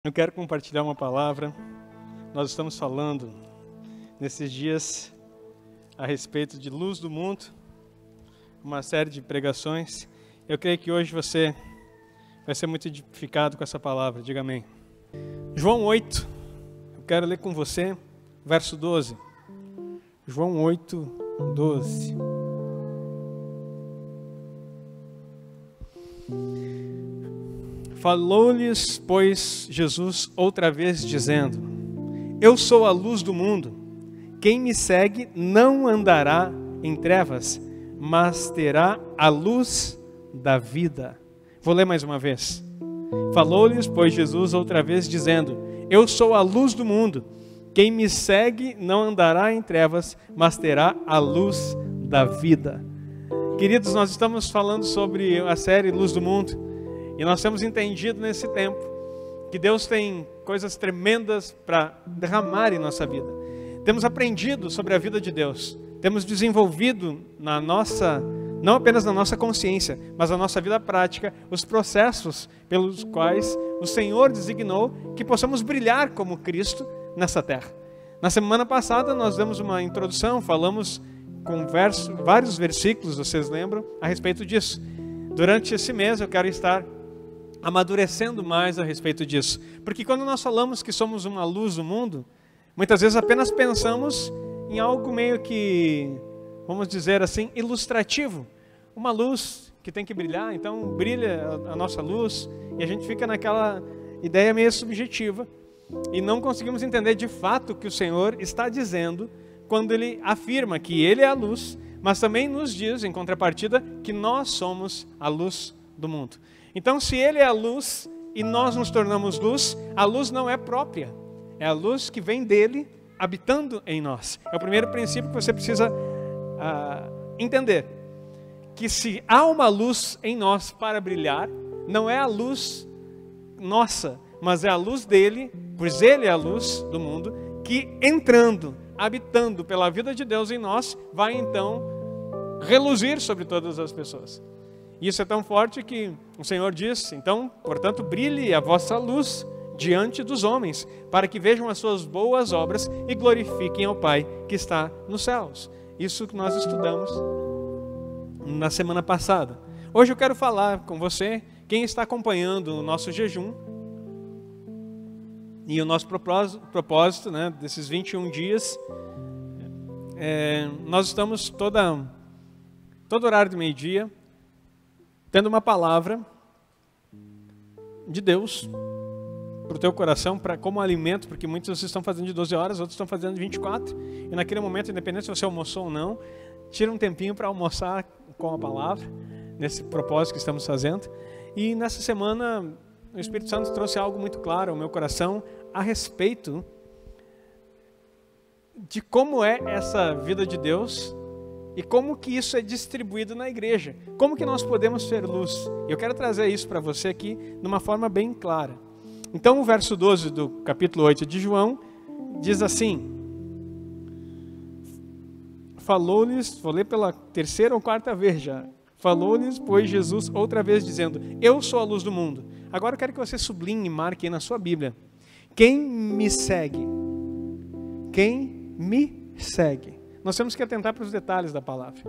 Eu quero compartilhar uma palavra. Nós estamos falando nesses dias a respeito de luz do mundo, uma série de pregações. Eu creio que hoje você vai ser muito edificado com essa palavra, diga amém. João 8, eu quero ler com você, verso 12. João 8, 12. Falou-lhes, pois, Jesus outra vez, dizendo: Eu sou a luz do mundo. Quem me segue não andará em trevas, mas terá a luz da vida. Vou ler mais uma vez. Falou-lhes, pois, Jesus outra vez, dizendo: Eu sou a luz do mundo. Quem me segue não andará em trevas, mas terá a luz da vida. Queridos, nós estamos falando sobre a série Luz do Mundo. E nós temos entendido nesse tempo que Deus tem coisas tremendas para derramar em nossa vida. Temos aprendido sobre a vida de Deus. Temos desenvolvido não apenas na nossa consciência, mas na nossa vida prática, os processos pelos quais o Senhor designou que possamos brilhar como Cristo nessa terra. Na semana passada nós demos uma introdução, falamos com vários versículos, vocês lembram, a respeito disso. Durante esse mês eu quero estar amadurecendo mais a respeito disso. Porque quando nós falamos que somos uma luz do mundo, muitas vezes apenas pensamos em algo meio que, vamos dizer assim, ilustrativo. Uma luz que tem que brilhar, então brilha a nossa luz, e a gente fica naquela ideia meio subjetiva, e não conseguimos entender de fato o que o Senhor está dizendo, quando Ele afirma que Ele é a luz, mas também nos diz, em contrapartida, que nós somos a luz do mundo. Então, se Ele é a luz e nós nos tornamos luz, a luz não é própria. É a luz que vem dEle habitando em nós. É o primeiro princípio que você precisa entender. Que se há uma luz em nós para brilhar, não é a luz nossa, mas é a luz dEle, pois Ele é a luz do mundo, que entrando, habitando pela vida de Deus em nós, vai então reluzir sobre todas as pessoas. Isso é tão forte que o Senhor diz: então, portanto, brilhe a vossa luz diante dos homens, para que vejam as suas boas obras e glorifiquem ao Pai que está nos céus. Isso que nós estudamos na semana passada. Hoje eu quero falar com você, quem está acompanhando o nosso jejum e o nosso propósito, né, desses 21 dias. Nós estamos todo horário do meio-dia tendo uma palavra de Deus para o teu coração, como alimento, porque muitos estão fazendo de 12 horas, outros estão fazendo de 24, e naquele momento, independente se você almoçou ou não, tira um tempinho para almoçar com a palavra, nesse propósito que estamos fazendo. E nessa semana, o Espírito Santo trouxe algo muito claro ao meu coração a respeito de como é essa vida de Deus e como que isso é distribuído na igreja. Como que nós podemos ser luz? Eu quero trazer isso para você aqui de uma forma bem clara. Então o verso 12 do capítulo 8 de João diz assim: Falou-lhes, vou ler pela terceira ou quarta vez já. Falou-lhes, pois, Jesus outra vez dizendo: Eu sou a luz do mundo. Agora eu quero que você sublinhe e marque aí na sua Bíblia: quem me segue? Quem me segue? Nós temos que atentar para os detalhes da palavra.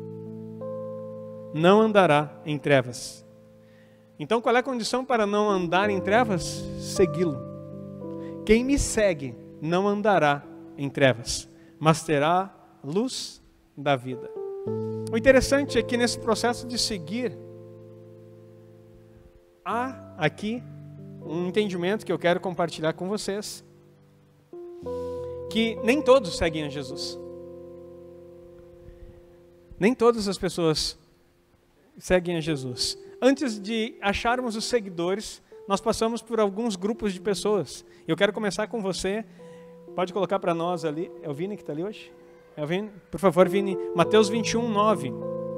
Não andará em trevas. Então, qual é a condição para não andar em trevas? Segui-lo. Quem me segue não andará em trevas, mas terá luz da vida. O interessante é que nesse processo de seguir, há aqui um entendimento que eu quero compartilhar com vocês, que nem todos seguem a Jesus. Nem todas as pessoas seguem a Jesus. Antes de acharmos os seguidores, nós passamos por alguns grupos de pessoas. Eu quero começar com você. Pode colocar para nós ali. É o Vini que está ali hoje? É o Vini? Por favor, Vini. Mateus 21, 9.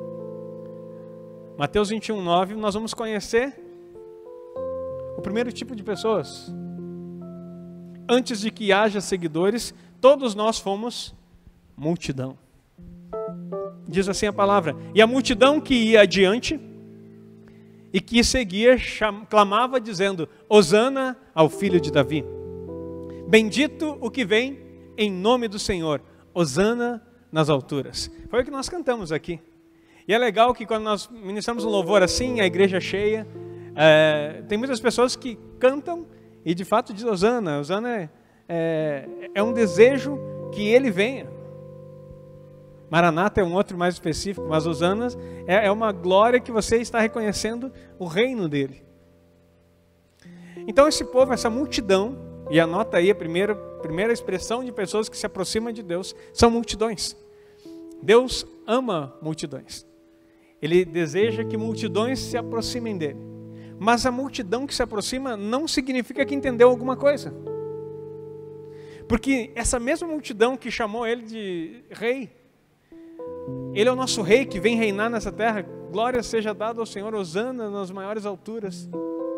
Mateus 21, 9. Nós vamos conhecer o primeiro tipo de pessoas. Antes de que haja seguidores, todos nós fomos multidão. Diz assim a palavra: e a multidão que ia adiante e que seguia, clamava dizendo: Hosana ao filho de Davi. Bendito o que vem em nome do Senhor, Hosana nas alturas. Foi o que nós cantamos aqui. E é legal que quando nós ministramos um louvor assim, a igreja cheia, tem muitas pessoas que cantam e de fato diz Hosana. Hosana é um desejo que ele venha. Maranata é um outro mais específico, mas Hosana é uma glória que você está reconhecendo o reino dele. Então esse povo, essa multidão, e anota aí a primeira expressão de pessoas que se aproximam de Deus, são multidões. Deus ama multidões. Ele deseja que multidões se aproximem dele. Mas a multidão que se aproxima não significa que entendeu alguma coisa. Porque essa mesma multidão que chamou ele de rei, ele é o nosso rei que vem reinar nessa terra. Glória seja dada ao Senhor, Hosana nas maiores alturas.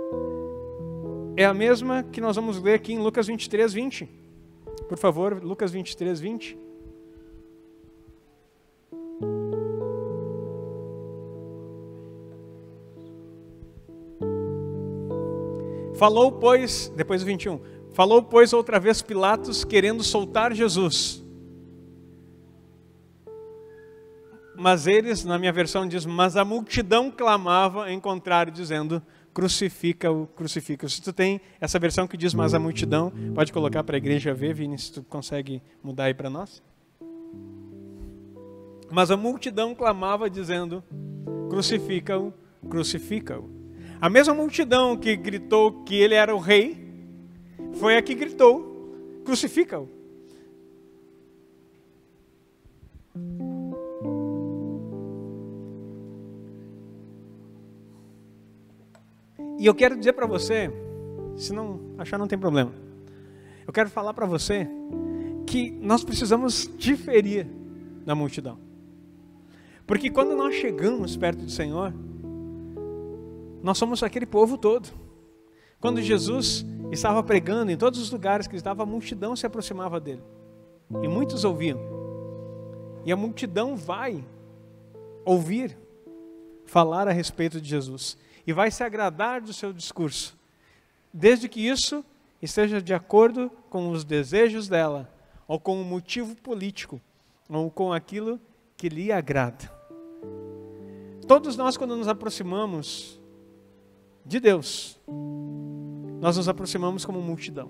É a mesma que nós vamos ler aqui em Lucas 23, 20. Por favor, Lucas 23, 20. Falou, pois, depois do 21, falou, pois, outra vez Pilatos, querendo soltar Jesus. Mas eles, na minha versão diz, mas a multidão clamava em contrário, dizendo, crucifica-o, crucifica-o. Se tu tem essa versão que diz, mas a multidão, pode colocar para a igreja ver, Vini, se tu consegue mudar aí para nós. Mas a multidão clamava dizendo, crucifica-o, crucifica-o. A mesma multidão que gritou que ele era o rei, foi a que gritou, crucifica-o. E eu quero dizer para você, se não achar não tem problema, eu quero falar para você que nós precisamos diferir da multidão. Porque quando nós chegamos perto do Senhor, nós somos aquele povo todo. Quando Jesus estava pregando em todos os lugares que ele estava, a multidão se aproximava dele. E muitos ouviam. E a multidão vai ouvir falar a respeito de Jesus. E vai se agradar do seu discurso, desde que isso esteja de acordo com os desejos dela, ou com um motivo político, ou com aquilo que lhe agrada. Todos nós, quando nos aproximamos de Deus, nós nos aproximamos como multidão.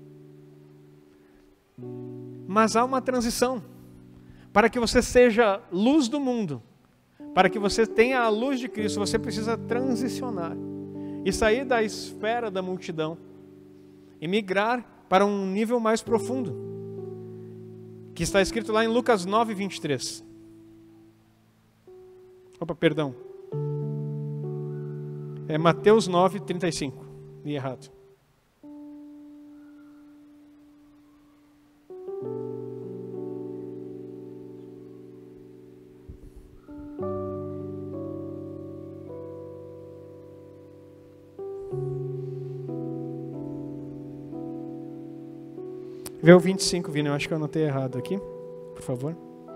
Mas há uma transição, para que você seja luz do mundo, para que você tenha a luz de Cristo, você precisa transicionar e sair da esfera da multidão e migrar para um nível mais profundo, que está escrito lá em Lucas 9, 23. Opa, perdão. É Mateus 9, 35. Li errado. Vê o 25, Vini, eu acho que eu anotei errado aqui, por favor.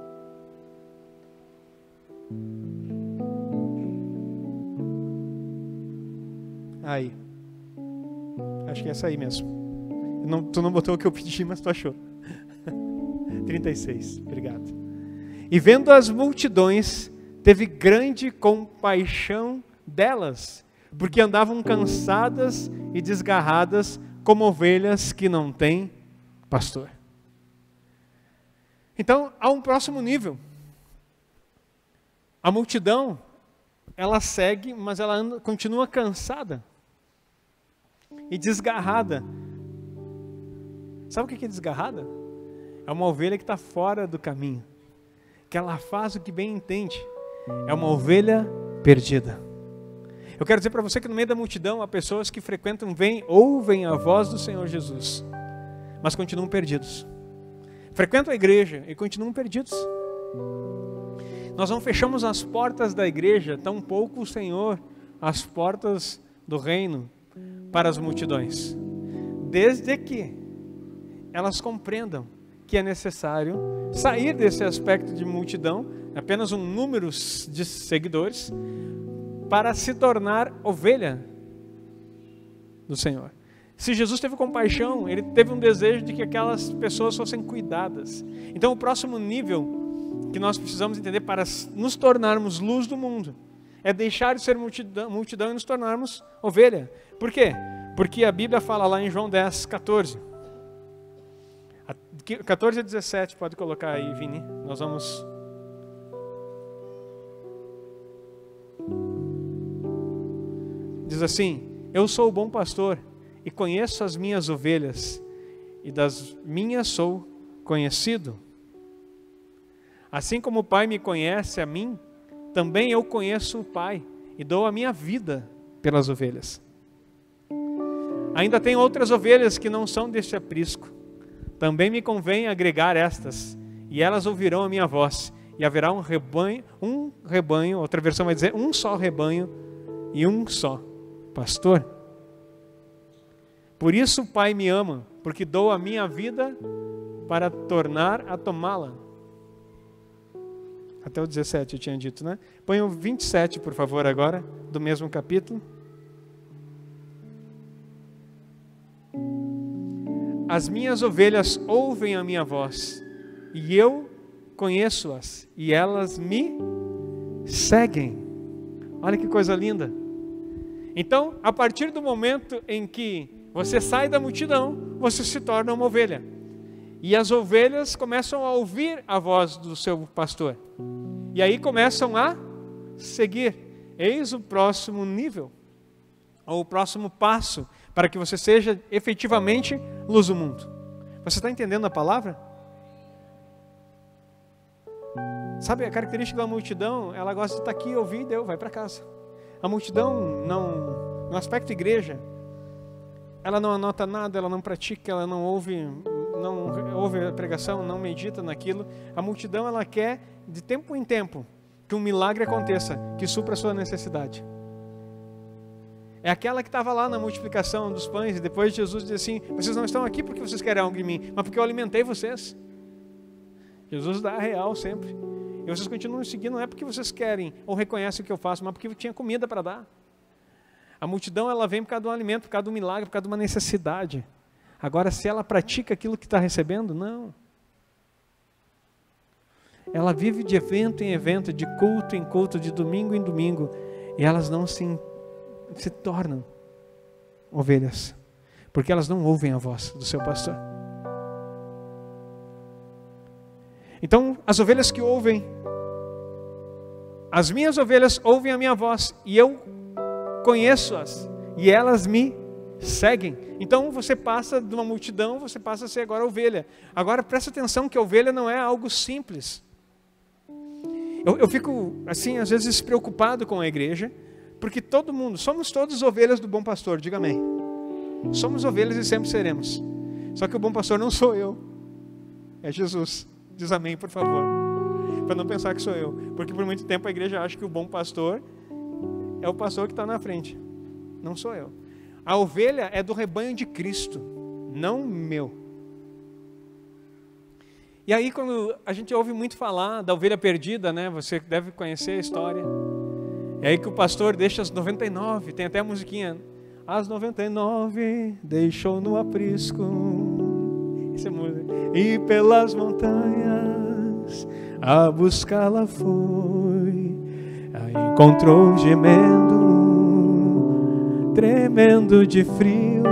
Aí. Acho que é essa aí mesmo. Tu não botou o que eu pedi, mas tu achou. 36, obrigado. E vendo as multidões, teve grande compaixão delas, porque andavam cansadas e desgarradas, como ovelhas que não têm pastor. Então, há um próximo nível. A multidão, ela segue, mas ela continua cansada e desgarrada. Sabe o que é desgarrada? É uma ovelha que está fora do caminho, que ela faz o que bem entende. É uma ovelha perdida. Eu quero dizer para você que no meio da multidão há pessoas que frequentam, ouvem a voz do Senhor Jesus, mas continuam perdidos. Frequentam a igreja e continuam perdidos. Nós não fechamos as portas da igreja, tampouco o Senhor as portas do reino para as multidões, desde que elas compreendam que é necessário sair desse aspecto de multidão, apenas um número de seguidores, para se tornar ovelha do Senhor. Se Jesus teve compaixão, ele teve um desejo de que aquelas pessoas fossem cuidadas. Então o próximo nível que nós precisamos entender para nos tornarmos luz do mundo é deixar de ser multidão e nos tornarmos ovelha. Por quê? Porque a Bíblia fala lá em João 10, 14. 14 a 17, pode colocar aí, Vini. Nós vamos... Diz assim: eu sou o bom pastor e conheço as minhas ovelhas, e das minhas sou conhecido. Assim como o Pai me conhece a mim, também eu conheço o Pai e dou a minha vida pelas ovelhas. Ainda tem outras ovelhas que não são deste aprisco. Também me convém agregar estas, e elas ouvirão a minha voz, e haverá um rebanho, outra versão vai dizer um só rebanho e um só pastor. Por isso o Pai me ama, porque dou a minha vida para tornar a tomá-la. Até o 17 eu tinha dito, né? Põe o 27, por favor, agora, do mesmo capítulo. As minhas ovelhas ouvem a minha voz, e eu conheço-as, e elas me seguem. Olha que coisa linda. Então, a partir do momento em que você sai da multidão, você se torna uma ovelha. E as ovelhas começam a ouvir a voz do seu pastor. E aí começam a seguir. Eis o próximo nível, ou o próximo passo, para que você seja efetivamente luz do mundo. Você está entendendo a palavra? Sabe, a característica da multidão, ela gosta de estar aqui, ouvir e deu, vai para casa. A multidão, no aspecto igreja, ela não anota nada, ela não pratica, ela não ouve a pregação, não medita naquilo. A multidão, ela quer, de tempo em tempo, que um milagre aconteça, que supra a sua necessidade. É aquela que estava lá na multiplicação dos pães, e depois Jesus diz assim: vocês não estão aqui porque vocês querem algo de mim, mas porque eu alimentei vocês. Jesus dá a real sempre. E vocês continuam seguindo, não é porque vocês querem ou reconhecem o que eu faço, mas porque eu tinha comida para dar. A multidão, ela vem por causa do alimento, por causa do milagre, por causa de uma necessidade. Agora, se ela pratica aquilo que está recebendo, não. Ela vive de evento em evento, de culto em culto, de domingo em domingo, e elas não se tornam ovelhas, porque elas não ouvem a voz do seu pastor. Então, as ovelhas que ouvem, as minhas ovelhas ouvem a minha voz, e eu conheço-as, e elas me seguem. Então você passa de uma multidão, você passa a ser agora ovelha. Agora presta atenção que a ovelha não é algo simples. Eu fico assim, às vezes preocupado com a igreja, porque todo mundo, somos todos ovelhas do bom pastor, diga amém. Somos ovelhas e sempre seremos. Só que o bom pastor não sou eu, é Jesus. Diz amém, por favor, para não pensar que sou eu, porque por muito tempo a igreja acha que o bom pastor é o pastor que está na frente. Não sou eu. A ovelha é do rebanho de Cristo, não meu. E aí quando a gente ouve muito falar da ovelha perdida, né? Você deve conhecer a história. É aí que o pastor deixa as 99, tem até a musiquinha. As 99 deixou no aprisco. Isso é música. E pelas montanhas a buscá-la foi. Aí encontrou gemendo, tremendo de frio,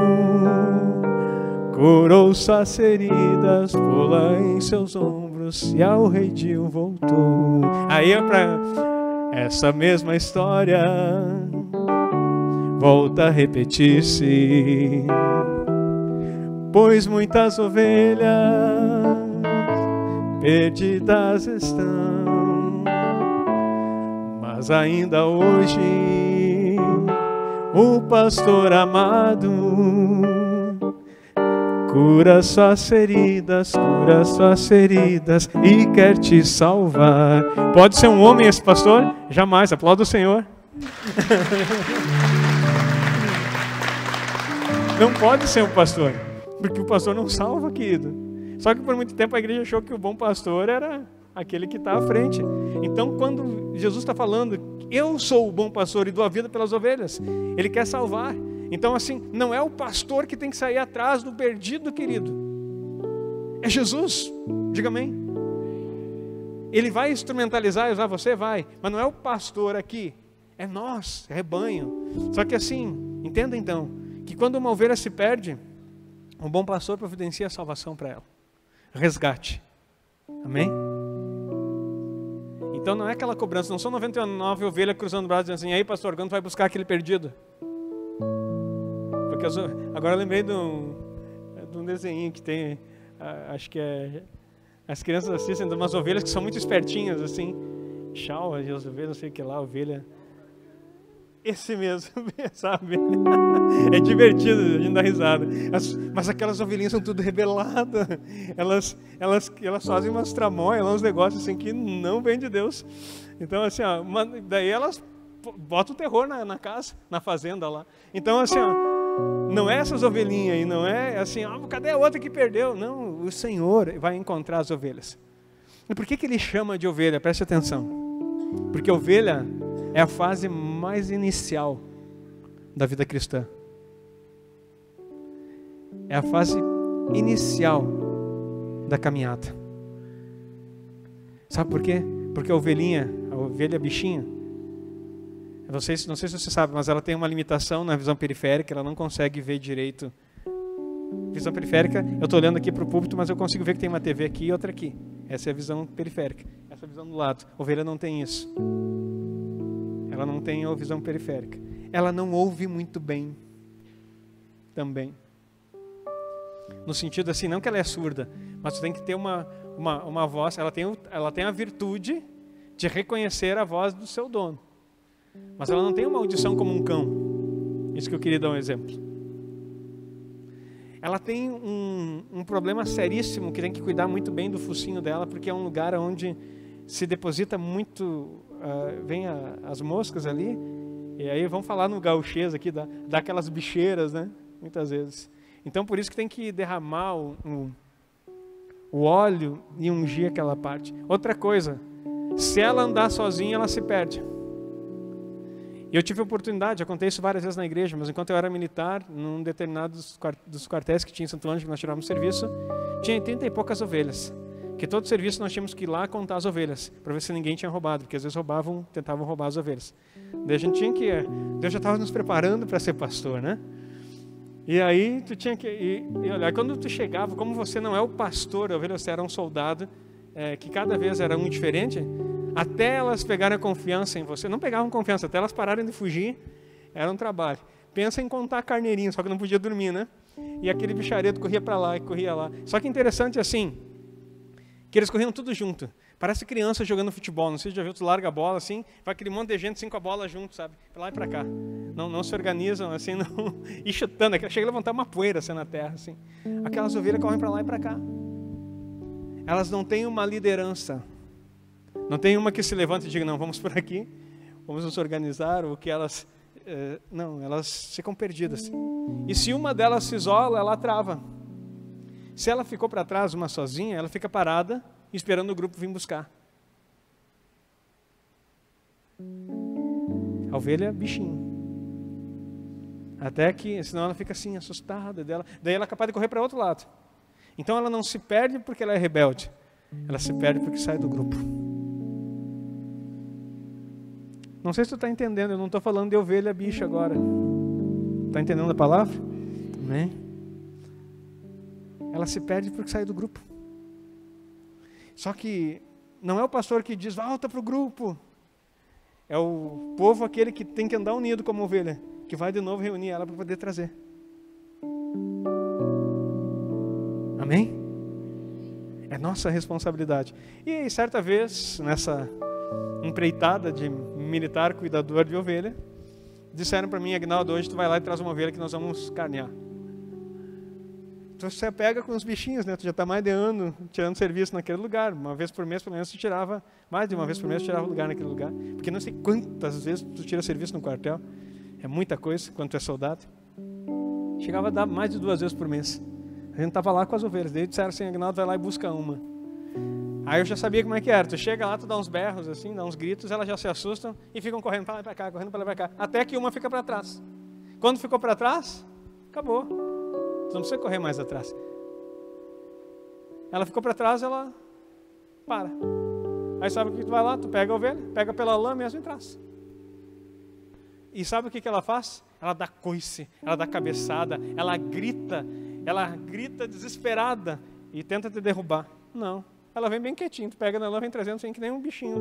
curou suas feridas, pula em seus ombros e ao redil voltou. Aí é para essa mesma história volta a repetir-se, pois muitas ovelhas perdidas estão, mas ainda hoje o pastor amado cura suas feridas e quer te salvar. Pode ser um homem esse pastor? Jamais, aplauda o Senhor. Não pode ser um pastor, porque o pastor não salva, querido. Só que por muito tempo a igreja achou que o bom pastor era aquele que está à frente. Então, quando Jesus está falando, eu sou o bom pastor e dou a vida pelas ovelhas, Ele quer salvar. Então, assim, não é o pastor que tem que sair atrás do perdido, querido. É Jesus. Diga amém. Ele vai instrumentalizar e usar você? Vai. Mas não é o pastor aqui. É nós, é rebanho. Só que assim, entenda então, que quando uma ovelha se perde, um bom pastor providencia a salvação para ela. Resgate. Amém? Então não é aquela cobrança, não são 99 ovelhas cruzando o braço dizendo assim, aí pastor, quando vai buscar aquele perdido? Porque agora eu lembrei de um desenho que tem, acho que é, as crianças assistem de umas ovelhas que são muito espertinhas, assim, chau, as ovelhas, não sei o que lá, ovelha... Esse mesmo, sabe? É divertido, a gente dá risada. Mas aquelas ovelhinhas são tudo rebeladas. Elas fazem umas tramóias, uns negócios assim que não vem de Deus. Então, assim, ó, daí elas botam o terror na casa, na fazenda lá. Então, assim, ó, não é essas ovelhinhas aí, não é assim, cadê a outra que perdeu? Não, o Senhor vai encontrar as ovelhas. E por que Ele chama de ovelha? Preste atenção. Porque ovelha é a fase mais inicial da vida cristã. É a fase inicial da caminhada. Sabe por quê? Porque a ovelha bichinha, não sei se você sabe, mas ela tem uma limitação na visão periférica, ela não consegue ver direito. Visão periférica, eu estou olhando aqui para o púlpito, mas eu consigo ver que tem uma TV aqui e outra aqui. Essa é a visão periférica. Essa é a visão do lado. A ovelha não tem isso. Ela não tem a visão periférica. Ela não ouve muito bem também. No sentido assim, não que ela é surda, mas você tem que ter uma voz, ela tem a virtude de reconhecer a voz do seu dono. Mas ela não tem uma audição como um cão. Isso que eu queria dar um exemplo. Ela tem um problema seríssimo que tem que cuidar muito bem do focinho dela, porque é um lugar onde se deposita muito, vem as moscas ali, e aí vamos falar no gauchês aqui, dá aquelas bicheiras, né? Muitas vezes. Então por isso que tem que derramar o óleo e ungir aquela parte. Outra coisa, se ela andar sozinha, ela se perde. E eu tive a oportunidade, já contei isso várias vezes na igreja, mas enquanto eu era militar, num determinado dos quartéis que tinha em Santo Ângelo, que nós tirávamos serviço, tinha 80 e poucas ovelhas. Que todo serviço nós tínhamos que ir lá contar as ovelhas, para ver se ninguém tinha roubado, porque às vezes tentavam roubar as ovelhas. Daí a gente tinha que Deus já estava nos preparando para ser pastor, né? E aí tu tinha que e olha, quando tu chegava, como você não é o pastor, a ovelha, você era um soldado, que cada vez era um diferente, até elas pegarem a confiança em você, não pegavam confiança, até elas pararem de fugir, era um trabalho. Pensa em contar carneirinho, só que não podia dormir, né? E aquele bichareto corria para lá e corria lá. Só que interessante assim, que eles corriam tudo junto. Parece criança jogando futebol. Não sei se já viu, tu larga a bola assim, vai aquele monte de gente assim com a bola junto, sabe? Pra lá e pra cá. Não se organizam assim, não. E chutando, chega a levantar uma poeira assim na terra, assim. Aquelas ovelhas correm pra lá e pra cá. Elas não têm uma liderança. Não tem uma que se levanta e diga, não, vamos por aqui, vamos nos organizar, ou que elas... não, elas ficam perdidas. E se uma delas se isola, ela trava. Se ela ficou para trás, uma sozinha, ela fica parada, esperando o grupo vir buscar. A ovelha, bichinho. Até que, senão ela fica assim, assustada dela. Daí ela é capaz de correr para outro lado. Então ela não se perde porque ela é rebelde. Ela se perde porque sai do grupo. Não sei se tu está entendendo, eu não estou falando de ovelha bicha agora. Está entendendo a palavra? Amém? Ela se perde porque sai do grupo. Só que não é o pastor que diz, volta para o grupo. É o povo aquele que tem que andar unido como ovelha, que vai de novo reunir ela para poder trazer. Amém? É nossa responsabilidade. E certa vez, nessa empreitada de militar cuidador de ovelha, disseram para mim, Agnaldo, hoje tu vai lá e traz uma ovelha que nós vamos carnear. Tu se pega com os bichinhos, né? Tu já está mais de ano tirando serviço naquele lugar. Uma vez por mês, pelo menos, tu tirava, mais de uma vez por mês, tu tirava o lugar naquele lugar. Porque não sei quantas vezes tu tira serviço no quartel. É muita coisa, quando tu é soldado. Chegava a dar mais de 2 vezes por mês. A gente estava lá com as ovelhas. Daí disseram assim, Agnaldo, vai lá e busca uma. Aí eu já sabia como é que era. Tu chega lá, tu dá uns berros assim, dá uns gritos, elas já se assustam e ficam correndo para lá e para cá, correndo para lá e para cá. Até que uma fica para trás. Quando ficou para trás, acabou. Tu não precisa correr mais atrás. Ela ficou para trás, ela para. Aí sabe o que tu vai lá? Tu pega a ovelha, pega pela lã mesmo e traz. E sabe o que ela faz? Ela dá coice, ela dá cabeçada, ela grita desesperada e tenta te derrubar. Não, ela vem bem quietinha, tu pega na lã, vem trazendo, vem que nem um bichinho.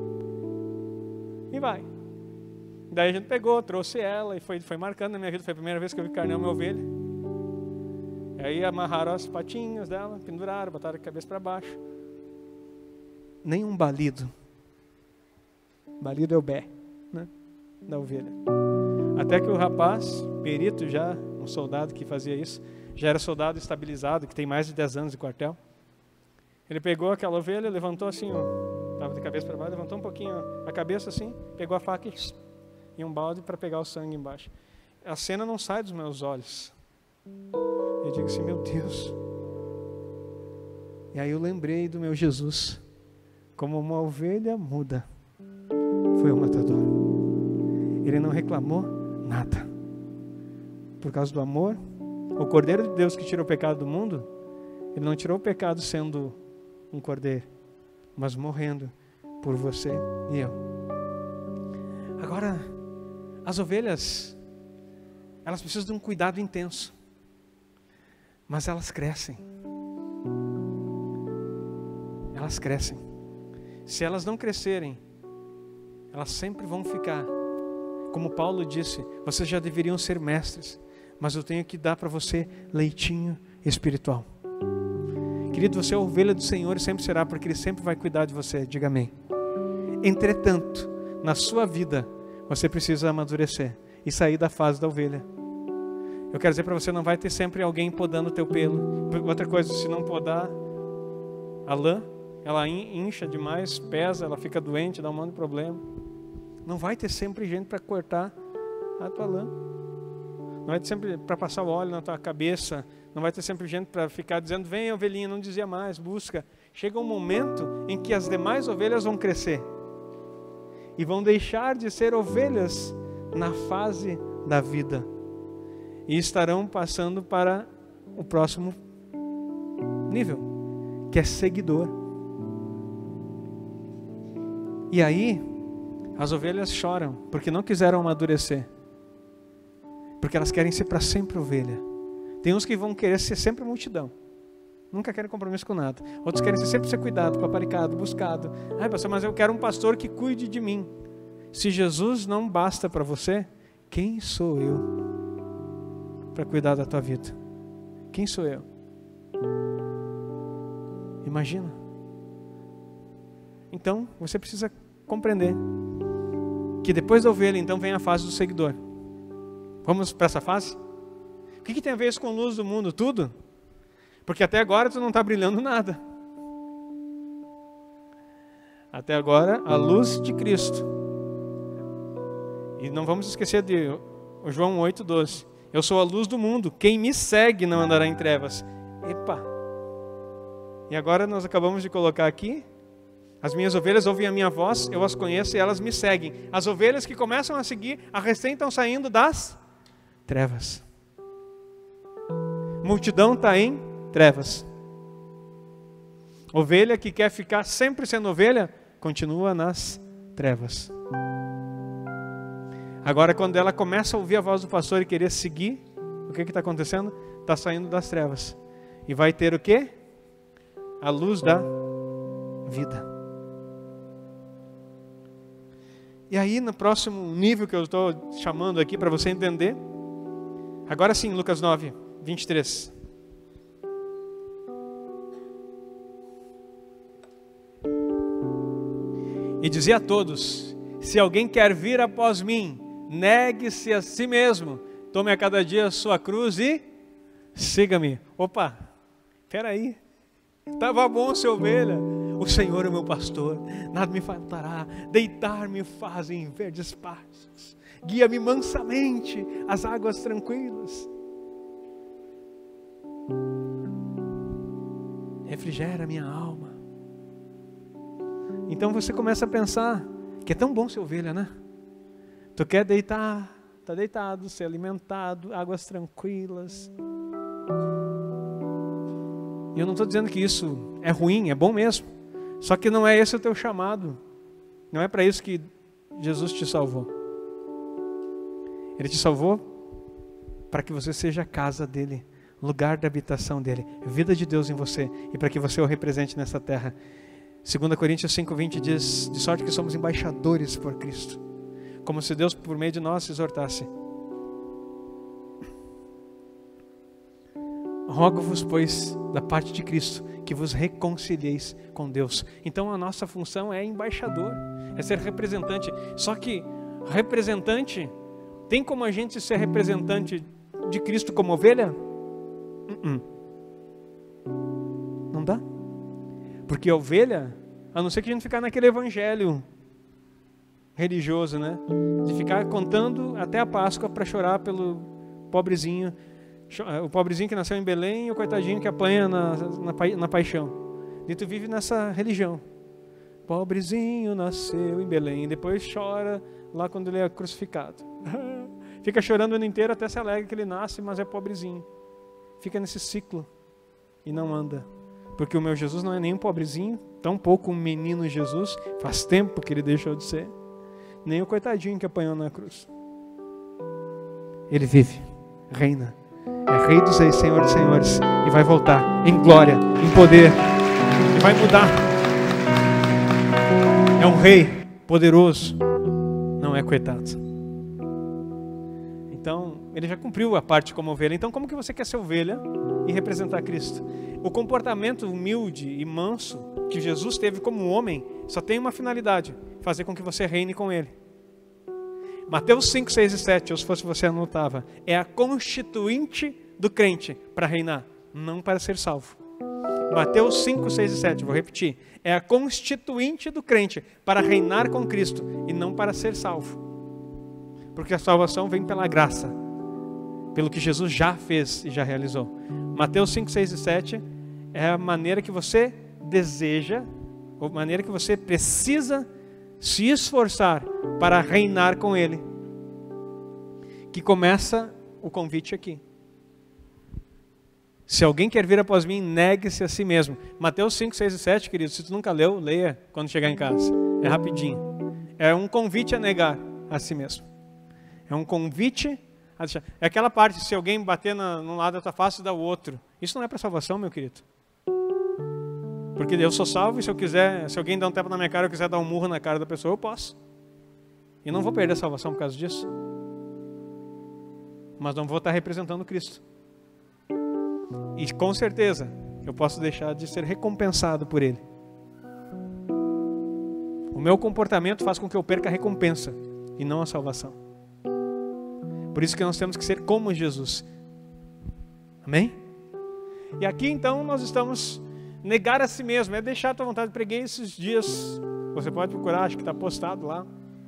E vai. Daí a gente pegou, trouxe ela e foi marcando na minha vida. Foi a primeira vez que eu vi carnear uma ovelha. E aí amarraram as patinhas dela, penduraram, botaram a cabeça para baixo. Nem um balido. Balido é o bé, né, da ovelha. Até que o rapaz, perito já, um soldado que fazia isso, já era soldado estabilizado, que tem mais de 10 anos de quartel. Ele pegou aquela ovelha, levantou assim, estava de cabeça para baixo, levantou um pouquinho a cabeça assim, pegou a faca e um balde para pegar o sangue embaixo. A cena não sai dos meus olhos. Eu digo assim, meu Deus. E aí eu lembrei do meu Jesus, como uma ovelha muda, foi ao matador. Ele não reclamou nada. Por causa do amor, o Cordeiro de Deus que tirou o pecado do mundo, ele não tirou o pecado sendo um cordeiro, mas morrendo por você e eu. Agora, as ovelhas, elas precisam de um cuidado intenso, mas elas crescem. Elas crescem. Se elas não crescerem, elas sempre vão ficar. Como Paulo disse, vocês já deveriam ser mestres, mas eu tenho que dar para você leitinho espiritual. Querido, você é a ovelha do Senhor e sempre será, porque Ele sempre vai cuidar de você. Diga amém. Entretanto, na sua vida, você precisa amadurecer e sair da fase da ovelha. Eu quero dizer para você, não vai ter sempre alguém podando o teu pelo. Outra coisa, se não podar a lã, ela incha demais, pesa, ela fica doente, dá um monte de problema. Não vai ter sempre gente para cortar a tua lã. Não vai ter sempre para passar o óleo na tua cabeça. Não vai ter sempre gente para ficar dizendo, vem ovelhinha, não dizia mais, busca. Chega um momento em que as demais ovelhas vão crescer. E vão deixar de ser ovelhas na fase da vida. E estarão passando para o próximo nível, que é seguidor. E aí, as ovelhas choram, porque não quiseram amadurecer. Porque elas querem ser para sempre ovelha. Tem uns que vão querer ser sempre multidão. Nunca querem compromisso com nada. Outros querem sempre ser cuidado, paparicado, buscado. Ai, pastor, mas eu quero um pastor que cuide de mim. Se Jesus não basta para você, quem sou eu para cuidar da tua vida? Quem sou eu? Imagina. Então, você precisa compreender que depois da ovelha, então, vem a fase do seguidor. Vamos para essa fase? O que tem a ver isso com a luz do mundo? Tudo? Porque até agora tu não está brilhando nada. Até agora, a luz de Cristo. E não vamos esquecer de João 8,12. Eu sou a luz do mundo. Quem me segue não andará em trevas. Epa! E agora nós acabamos de colocar aqui. As minhas ovelhas ouvem a minha voz, eu as conheço e elas me seguem. As ovelhas que começam a seguir, a recém estão saindo das trevas. Multidão está em trevas. Ovelha que quer ficar sempre sendo ovelha, continua nas trevas. Agora, quando ela começa a ouvir a voz do pastor e querer seguir, o que está acontecendo? Está saindo das trevas. E vai ter o quê? A luz da vida. E aí, no próximo nível que eu estou chamando aqui para você entender, agora sim, Lucas 9, 23. E dizia a todos, se alguém quer vir após mim, negue-se a si mesmo, tome a cada dia a sua cruz e siga-me. Opa, espera aí, estava bom ser ovelha. O Senhor é o meu pastor, nada me faltará, deitar-me faz em verdes pastos, guia-me mansamente às águas tranquilas, refrigera minha alma. Então você começa a pensar que é tão bom ser ovelha, né? Tu quer deitar, tá deitado, ser alimentado, águas tranquilas. E eu não estou dizendo que isso é ruim, é bom mesmo. Só que não é esse o teu chamado. Não é para isso que Jesus te salvou. Ele te salvou para que você seja a casa dele, lugar de habitação dele, vida de Deus em você, e para que você o represente nessa terra. 2 Coríntios 5:20 diz: de sorte que somos embaixadores por Cristo, como se Deus por meio de nós exortasse. Rogo-vos, pois, da parte de Cristo, que vos reconcilieis com Deus. Então a nossa função é embaixador, é ser representante. Só que representante, tem como a gente ser representante de Cristo como ovelha? Não dá. Porque a ovelha, a não ser que a gente ficar naquele evangelho religioso, né? De ficar contando até a Páscoa para chorar pelo pobrezinho, o pobrezinho que nasceu em Belém e o coitadinho que apanha na paixão. E tu vive nessa religião. Pobrezinho nasceu em Belém, e depois chora lá quando ele é crucificado. Fica chorando o ano inteiro até se alegra que ele nasce, mas é pobrezinho. Fica nesse ciclo e não anda. Porque o meu Jesus não é nem um pobrezinho, tampouco um menino Jesus, faz tempo que ele deixou de ser, nem o coitadinho que apanhou na cruz. Ele vive, reina, é Rei dos Reis, Senhor dos Senhores, e vai voltar em glória, em poder, e vai mudar. É um Rei poderoso, não é coitado. Então, ele já cumpriu a parte como ovelha. Então, como que você quer ser ovelha e representar Cristo? O comportamento humilde e manso que Jesus teve como homem só tem uma finalidade: fazer com que você reine com ele. Mateus 5, 6 e 7, ou se fosse você anotava, é a constituinte do crente para reinar, não para ser salvo. Mateus 5, 6 e 7, vou repetir, é a constituinte do crente para reinar com Cristo e não para ser salvo. Porque a salvação vem pela graça, pelo que Jesus já fez e já realizou. Mateus 5, 6 e 7 é a maneira que você deseja, ou maneira que você precisa se esforçar para reinar com Ele. Que começa o convite aqui. Se alguém quer vir após mim, negue-se a si mesmo. Mateus 5, 6 e 7, querido, se tu nunca leu, leia quando chegar em casa. É rapidinho. É um convite a negar a si mesmo. É um convite a deixar. É aquela parte, se alguém bater num lado da tua face, dá o outro. Isso não é para salvação, meu querido. Porque eu sou salvo e se alguém dá um tapa na minha cara, eu quiser dar um murro na cara da pessoa, eu posso. E não vou perder a salvação por causa disso. Mas não vou estar representando Cristo. E com certeza, eu posso deixar de ser recompensado por Ele. O meu comportamento faz com que eu perca a recompensa e não a salvação. Por isso que nós temos que ser como Jesus. Amém? E aqui então nós estamos negar a si mesmo, é deixar a tua vontade. Preguei esses dias, você pode procurar, acho que está postado lá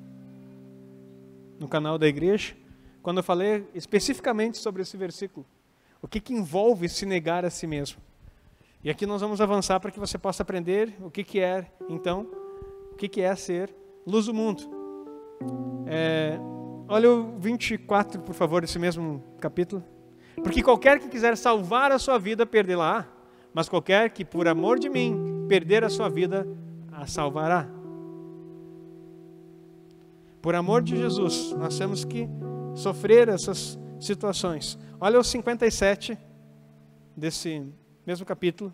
no canal da igreja, quando eu falei especificamente sobre esse versículo. O que envolve se negar a si mesmo. E aqui nós vamos avançar para que você possa aprender o que é, então, o que é ser luz do mundo. Olha o 24, por favor, desse mesmo capítulo. Porque qualquer que quiser salvar a sua vida, perdê-la. Mas qualquer que, por amor de mim, perder a sua vida, a salvará. Por amor de Jesus, nós temos que sofrer essas situações. Olha o 57 desse mesmo capítulo.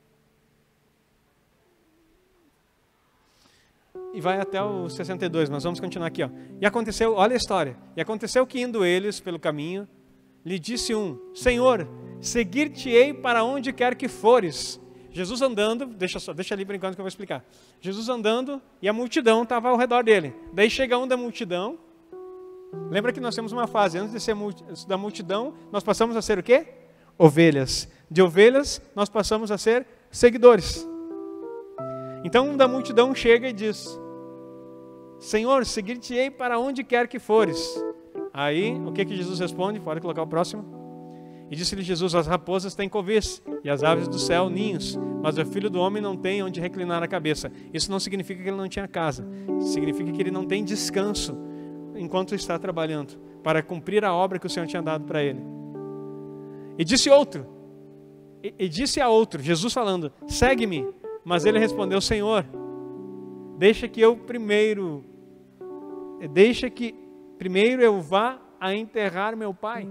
E vai até o 62, mas vamos continuar aqui. E aconteceu, olha a história. E aconteceu que indo eles pelo caminho, lhe disse um: Senhor, seguir-te-ei para onde quer que fores. Jesus andando, deixa ali por enquanto que eu vou explicar. Jesus andando e a multidão estava ao redor dele. Daí chega um da multidão. Lembra que nós temos uma fase, antes de ser da multidão, nós passamos a ser o quê? Ovelhas. De ovelhas, nós passamos a ser seguidores. Então um da multidão chega e diz: Senhor, seguir-te-ei para onde quer que fores. Aí, o que Jesus responde? Pode colocar o próximo. E disse-lhe Jesus: as raposas têm covis e as aves do céu ninhos, mas o Filho do Homem não tem onde reclinar a cabeça. Isso não significa que ele não tinha casa. Significa que ele não tem descanso enquanto está trabalhando para cumprir a obra que o Senhor tinha dado para ele. E disse a outro, Jesus falando: segue-me. Mas ele respondeu: Senhor, deixa que primeiro eu vá a enterrar meu pai.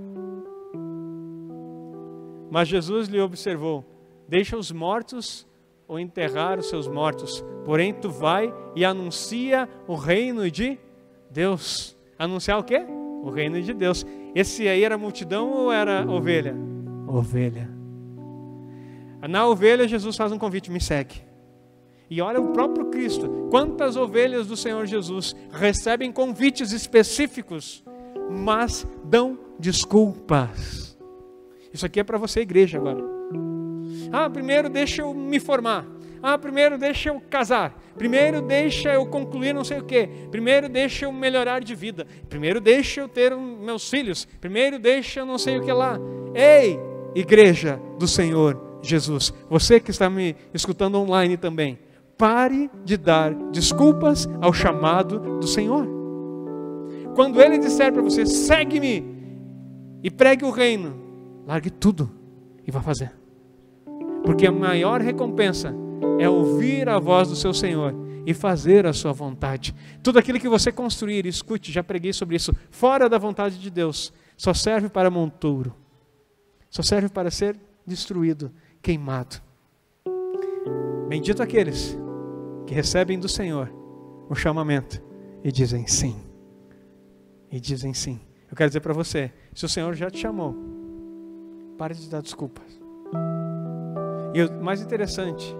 Mas Jesus lhe observou: deixa os mortos ou enterrar os seus mortos, porém tu vai e anuncia o reino de Deus. Anunciar o quê? O reino de Deus. Esse aí era multidão ou era ovelha? Ovelha. Na ovelha, Jesus faz um convite: me segue. E olha o próprio Cristo, quantas ovelhas do Senhor Jesus recebem convites específicos, mas dão desculpas. Isso aqui é para você, igreja, agora. Primeiro deixa eu me formar. Primeiro deixa eu casar. Primeiro deixa eu concluir não sei o quê. Primeiro deixa eu melhorar de vida. Primeiro deixa eu ter meus filhos. Primeiro deixa eu não sei o que lá. Ei, igreja do Senhor Jesus, você que está me escutando online também, pare de dar desculpas ao chamado do Senhor. Quando Ele disser para você: segue-me e pregue o reino, largue tudo e vá fazer. Porque a maior recompensa é ouvir a voz do seu Senhor e fazer a sua vontade. Tudo aquilo que você construir, escute, já preguei sobre isso, fora da vontade de Deus, só serve para montouro, só serve para ser destruído, queimado. Bendito aqueles que recebem do Senhor o chamamento e dizem sim. E dizem sim. Eu quero dizer para você, se o Senhor já te chamou, pare de dar desculpas. E o mais interessante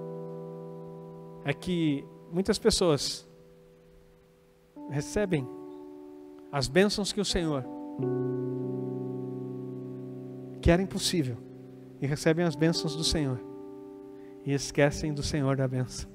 é que muitas pessoas recebem as bênçãos que o Senhor que era impossível, e recebem as bênçãos do Senhor e esquecem do Senhor da bênção.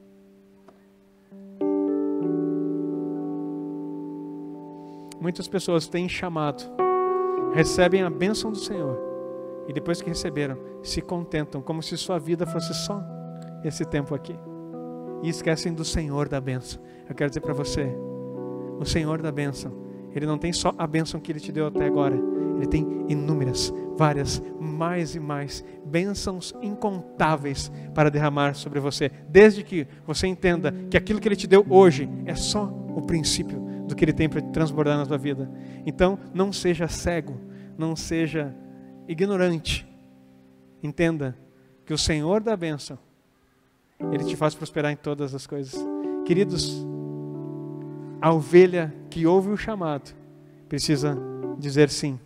Muitas pessoas têm chamado, recebem a bênção do Senhor e depois que receberam, se contentam como se sua vida fosse só esse tempo aqui e esquecem do Senhor da bênção. Eu quero dizer para você, o Senhor da bênção, Ele não tem só a bênção que Ele te deu até agora, Ele tem inúmeras, várias, mais e mais bênçãos incontáveis para derramar sobre você, desde que você entenda que aquilo que Ele te deu hoje é só o princípio do que Ele tem para transbordar na sua vida. Então, não seja cego, não seja ignorante. Entenda que o Senhor da bênção, Ele te faz prosperar em todas as coisas. Queridos, a ovelha que ouve o chamado precisa dizer sim.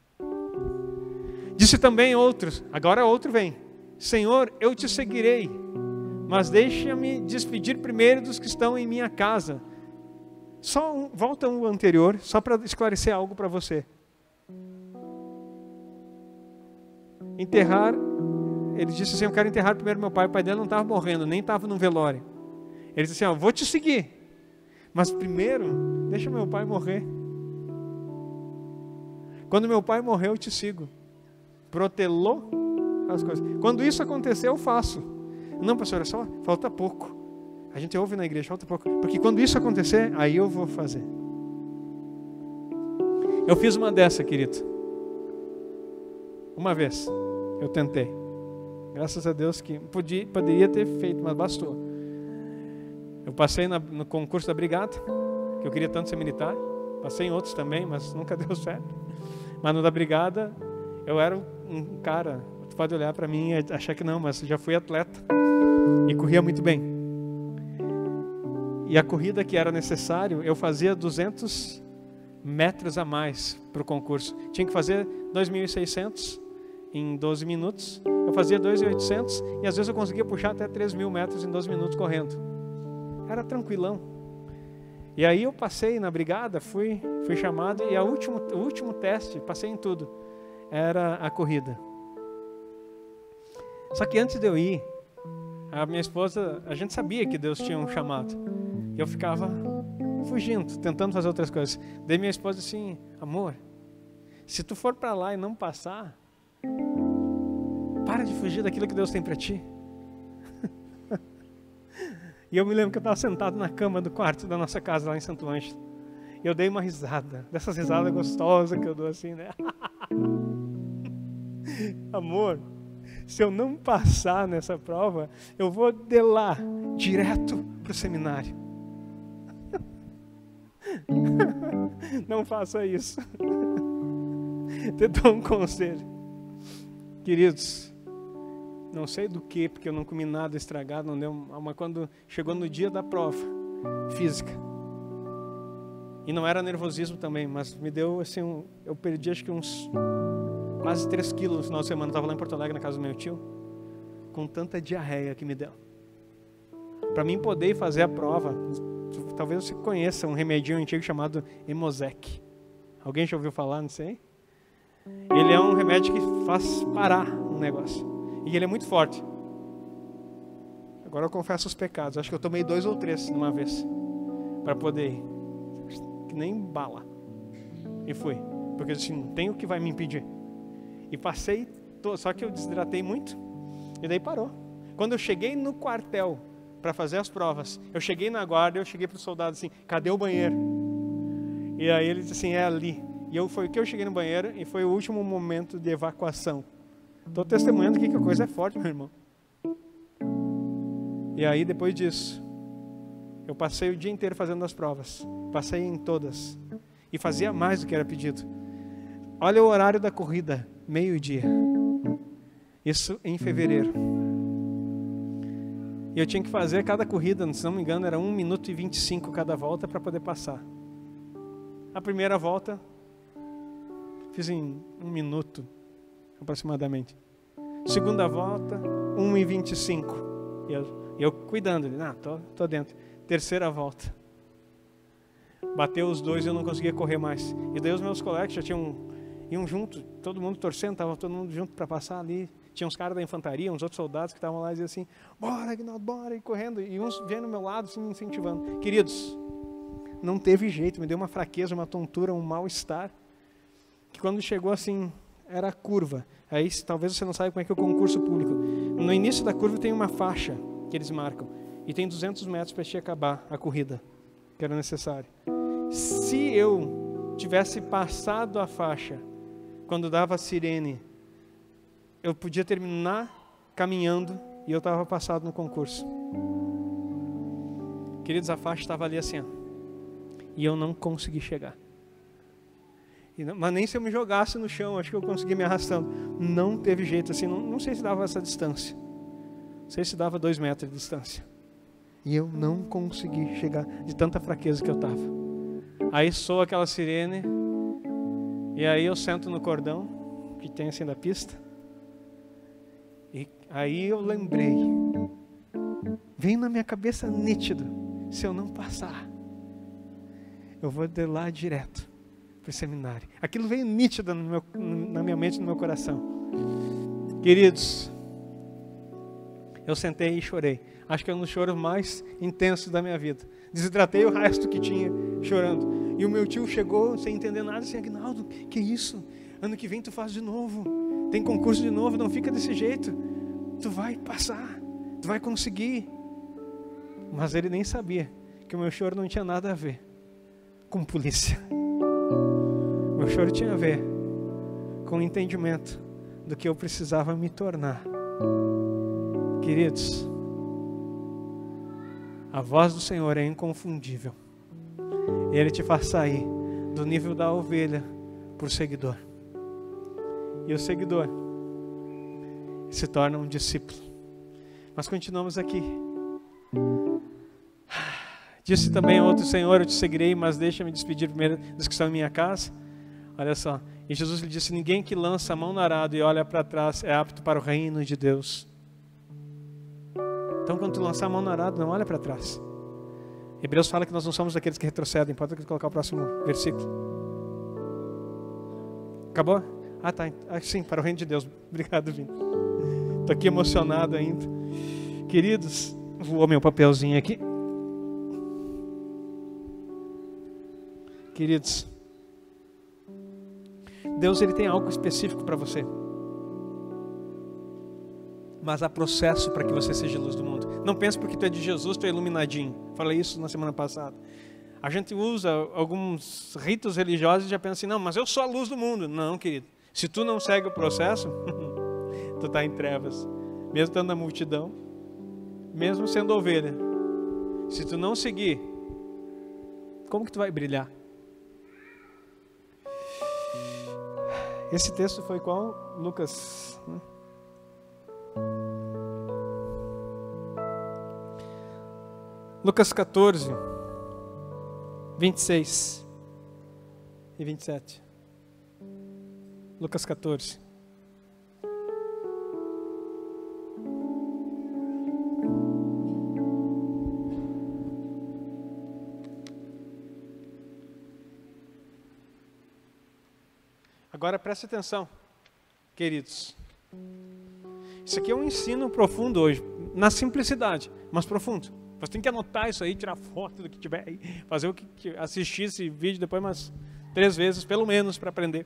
Disse também outros, agora outro vem: Senhor, eu te seguirei, mas deixa-me despedir primeiro dos que estão em minha casa. Volta um anterior, só para esclarecer algo para você. Enterrar, ele disse assim: eu quero enterrar primeiro meu pai. O pai dele não estava morrendo, nem estava no velório. Ele disse assim: vou te seguir, mas primeiro deixa meu pai morrer. Quando meu pai morrer, eu te sigo. Protelou as coisas. Quando isso acontecer, eu faço. Não, pastor, é só, falta pouco. A gente ouve na igreja, falta pouco. Porque quando isso acontecer, aí eu vou fazer. Eu fiz uma dessa, querido. Uma vez, eu tentei. Graças a Deus que poderia ter feito, mas bastou. Eu passei no concurso da brigada, que eu queria tanto ser militar. Passei em outros também, mas nunca deu certo. Mas no da brigada, eu era um cara, tu pode olhar para mim e achar que não, mas já fui atleta e corria muito bem. E a corrida que era necessário, eu fazia 200 metros a mais para o concurso. Tinha que fazer 2.600 em 12 minutos. Eu fazia 2.800 e às vezes eu conseguia puxar até 3.000 metros em 12 minutos correndo. Era tranquilão. E aí eu passei na brigada, fui chamado e o último teste, passei em tudo, era a corrida. Só que antes de eu ir, a minha esposa, a gente sabia que Deus tinha um chamado. E eu ficava fugindo, tentando fazer outras coisas. Daí minha esposa disse assim: amor, se tu for para lá e não passar, Para de fugir daquilo que Deus tem para ti. E eu me lembro que eu estava sentado na cama do quarto da nossa casa lá em Santo Ângelo. E eu dei uma risada, dessas risadas gostosas que eu dou assim, né? Amor, se eu não passar nessa prova, eu vou de lá, direto para o seminário. Não faça isso. Te dou um conselho. Queridos, não sei do que, porque eu não comi nada estragado, não deu, mas quando chegou no dia da prova física, e não era nervosismo também, mas me deu assim, eu perdi acho que uns quase 3 quilos no final de semana. Eu estava lá em Porto Alegre, na casa do meu tio, com tanta diarreia que me deu. Para mim poder fazer a prova, talvez você conheça um remedinho antigo chamado Emosec. Alguém já ouviu falar, não sei? Ele é um remédio que faz parar um negócio. E ele é muito forte. Agora eu confesso os pecados. Acho que eu tomei 2 ou 3 de uma vez. Para poder ir. Que nem bala. E fui. Porque eu disse, não tem o que vai me impedir. E passei, só que eu desidratei muito. E daí parou. Quando eu cheguei no quartel para fazer as provas, eu cheguei na guarda, eu cheguei para o soldado assim, cadê o banheiro? E aí ele disse assim, é ali. E foi que eu cheguei no banheiro e foi o último momento de evacuação. Estou testemunhando aqui que a coisa é forte, meu irmão. E aí depois disso, eu passei o dia inteiro fazendo as provas. Passei em todas. E fazia mais do que era pedido. Olha o horário da corrida, 12:00. Isso em fevereiro. E eu tinha que fazer cada corrida, se não me engano, era 1 minuto e 25 cada volta para poder passar. A primeira volta, fiz em 1 minuto, aproximadamente. Segunda volta, 1:25. E eu cuidando, tô dentro. Terceira volta. Bateu os 2 e eu não conseguia correr mais. E daí os meus colegas já iam junto, todo mundo torcendo, estava todo mundo junto para passar ali. Tinha uns caras da infantaria, uns outros soldados que estavam lá e diziam assim, bora Aguinaldo, bora, e correndo. E uns vendo no meu lado, assim, me incentivando. Queridos, não teve jeito, me deu uma fraqueza, uma tontura, um mal-estar. Que quando chegou assim, era a curva. Aí talvez você não saiba como é que é o concurso público. No início da curva tem uma faixa que eles marcam. E tem 200 metros para te acabar a corrida, que era necessário. Se eu tivesse passado a faixa, quando dava a sirene, eu podia terminar caminhando e eu estava passado no concurso. Queridos, a faixa estava ali assim, ó, e eu não consegui chegar. Mas nem se eu me jogasse no chão, acho que eu consegui me arrastando. Não teve jeito assim, não sei se dava essa distância. Não sei se dava 2 metros de distância. E eu não consegui chegar de tanta fraqueza que eu estava. Aí soa aquela sirene, e aí eu sento no cordão, que tem assim da pista. E aí eu lembrei, veio na minha cabeça nítido, se eu não passar, eu vou de lá direto para o seminário. Aquilo veio nítido na minha mente, no meu coração. Queridos, eu sentei e chorei. Acho que é um dos choros mais intensos da minha vida. Desidratei o resto que tinha chorando. E o meu tio chegou sem entender nada, assim, Aguinaldo, que isso? Ano que vem tu faz de novo. Tem concurso de novo, não fica desse jeito. Tu vai passar, tu vai conseguir. Mas ele nem sabia que o meu choro não tinha nada a ver com polícia. O meu choro tinha a ver com o entendimento do que eu precisava me tornar. Queridos, a voz do Senhor é inconfundível. Ele te faz sair do nível da ovelha para o seguidor. E o seguidor se torna um discípulo. Mas continuamos aqui. Disse também outro, Senhor, eu te seguirei, mas deixa-me despedir primeiro dos que estão em minha casa. Olha só. E Jesus lhe disse, ninguém que lança a mão no arado e olha para trás é apto para o reino de Deus. Então quando tu lançar a mão no arado, não olha para trás. Hebreus fala que nós não somos daqueles que retrocedem. Pode colocar o próximo versículo. Acabou? Ah, tá. Sim, para o reino de Deus. Obrigado, Vini. Estou aqui emocionado ainda. Queridos, voou meu papelzinho aqui. Queridos, Deus ele tem algo específico para você. mas há processo para que você seja luz do mundo. Não pense porque tu é de Jesus, tu é iluminadinho. Falei isso na semana passada. A gente usa alguns ritos religiosos e já pensa assim, não, mas eu sou a luz do mundo. Não, querido. Se tu não segue o processo, tu está em trevas. Mesmo estando na multidão, mesmo sendo ovelha. Se tu não seguir, como que tu vai brilhar? Esse texto foi qual? Lucas. Lucas 14, 26 e 27. Lucas 14. Agora preste atenção, queridos. Isso aqui é um ensino profundo hoje, na simplicidade, mas profundo. Você tem que anotar isso aí, tirar foto do que tiver aí, fazer o que assistir esse vídeo depois umas 3 vezes, pelo menos, para aprender.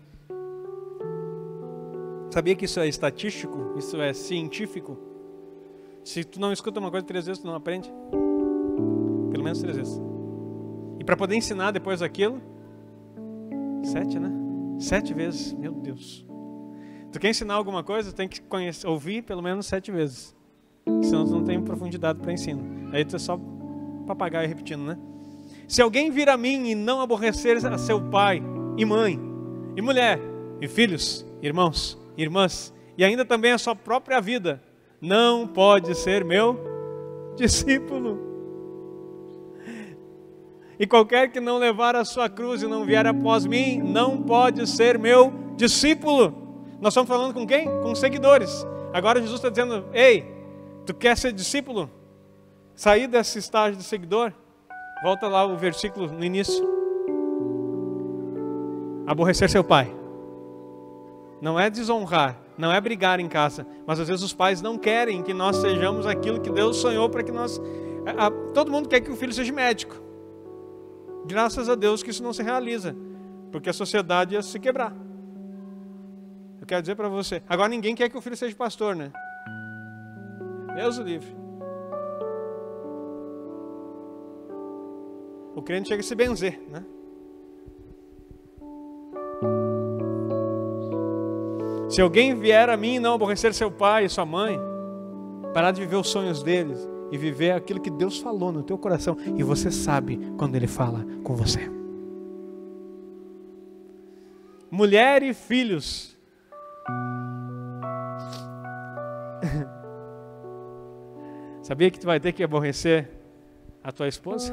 Sabia que isso é estatístico? Isso é científico? Se tu não escuta uma coisa 3 vezes, tu não aprende? Pelo menos 3 vezes. E para poder ensinar depois aquilo, 7, né? 7 vezes, meu Deus. Tu quer ensinar alguma coisa, tem que ouvir pelo menos 7 vezes. Senão tu não tem profundidade para ensino. Aí tu é só papagaio repetindo, né? Se alguém vir a mim e não aborrecer a seu pai e mãe, e mulher, e filhos, irmãos, irmãs, e ainda também a sua própria vida, não pode ser meu discípulo. E qualquer que não levar a sua cruz e não vier após mim, não pode ser meu discípulo. Nós estamos falando com quem? Com seguidores. Agora Jesus está dizendo, ei, tu quer ser discípulo? Sair desse estágio de seguidor? Volta lá o versículo no início. Aborrecer seu pai. Não é desonrar, não é brigar em casa, mas às vezes os pais não querem que nós sejamos aquilo que Deus sonhou para que nós... Todo mundo quer que o filho seja médico. Graças a Deus que isso não se realiza, porque a sociedade ia se quebrar. Eu quero dizer para você, agora ninguém quer que o filho seja pastor, né? Deus o livre. O crente chega a se benzer, né? Se alguém vier a mim e não aborrecer seu pai e sua mãe, parar de viver os sonhos deles e viver aquilo que Deus falou no teu coração, e você sabe quando Ele fala com você. Mulher e filhos. Sabia que tu vai ter que aborrecer a tua esposa?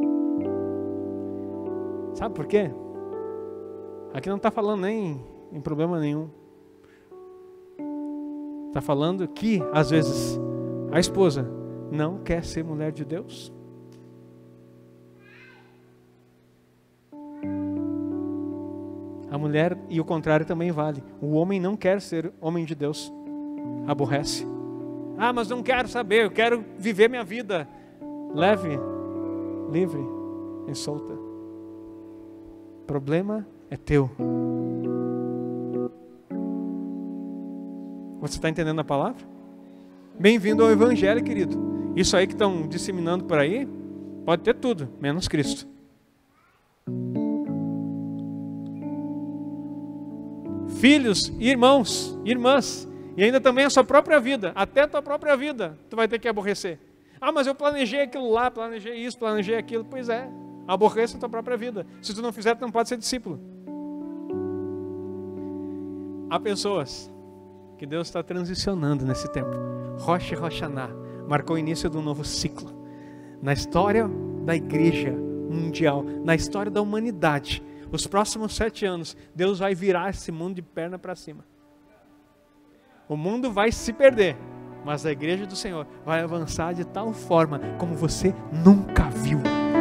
Sabe por quê? Aqui não está falando nem em problema nenhum. Está falando que, às vezes, a esposa não quer ser mulher de Deus. A mulher, e o contrário também vale. O homem não quer ser homem de Deus. Aborrece. Ah, mas não quero saber, eu quero viver minha vida leve, livre e solta. O problema é teu. Você está entendendo a palavra? Bem-vindo ao Evangelho, querido. Isso aí que estão disseminando por aí, pode ter tudo, menos Cristo. Filhos, irmãos, irmãs, e ainda também a sua própria vida, até a tua própria vida, tu vai ter que aborrecer. Ah, mas eu planejei aquilo lá, planejei isso, planejei aquilo. Pois é, aborreça a tua própria vida. Se tu não fizer, tu não pode ser discípulo. Há pessoas que Deus está transicionando nesse tempo. Rosh Hashanah marcou o início de um novo ciclo. Na história da igreja mundial, na história da humanidade, os próximos 7 anos, Deus vai virar esse mundo de perna para cima. O mundo vai se perder, mas a igreja do Senhor vai avançar de tal forma como você nunca viu.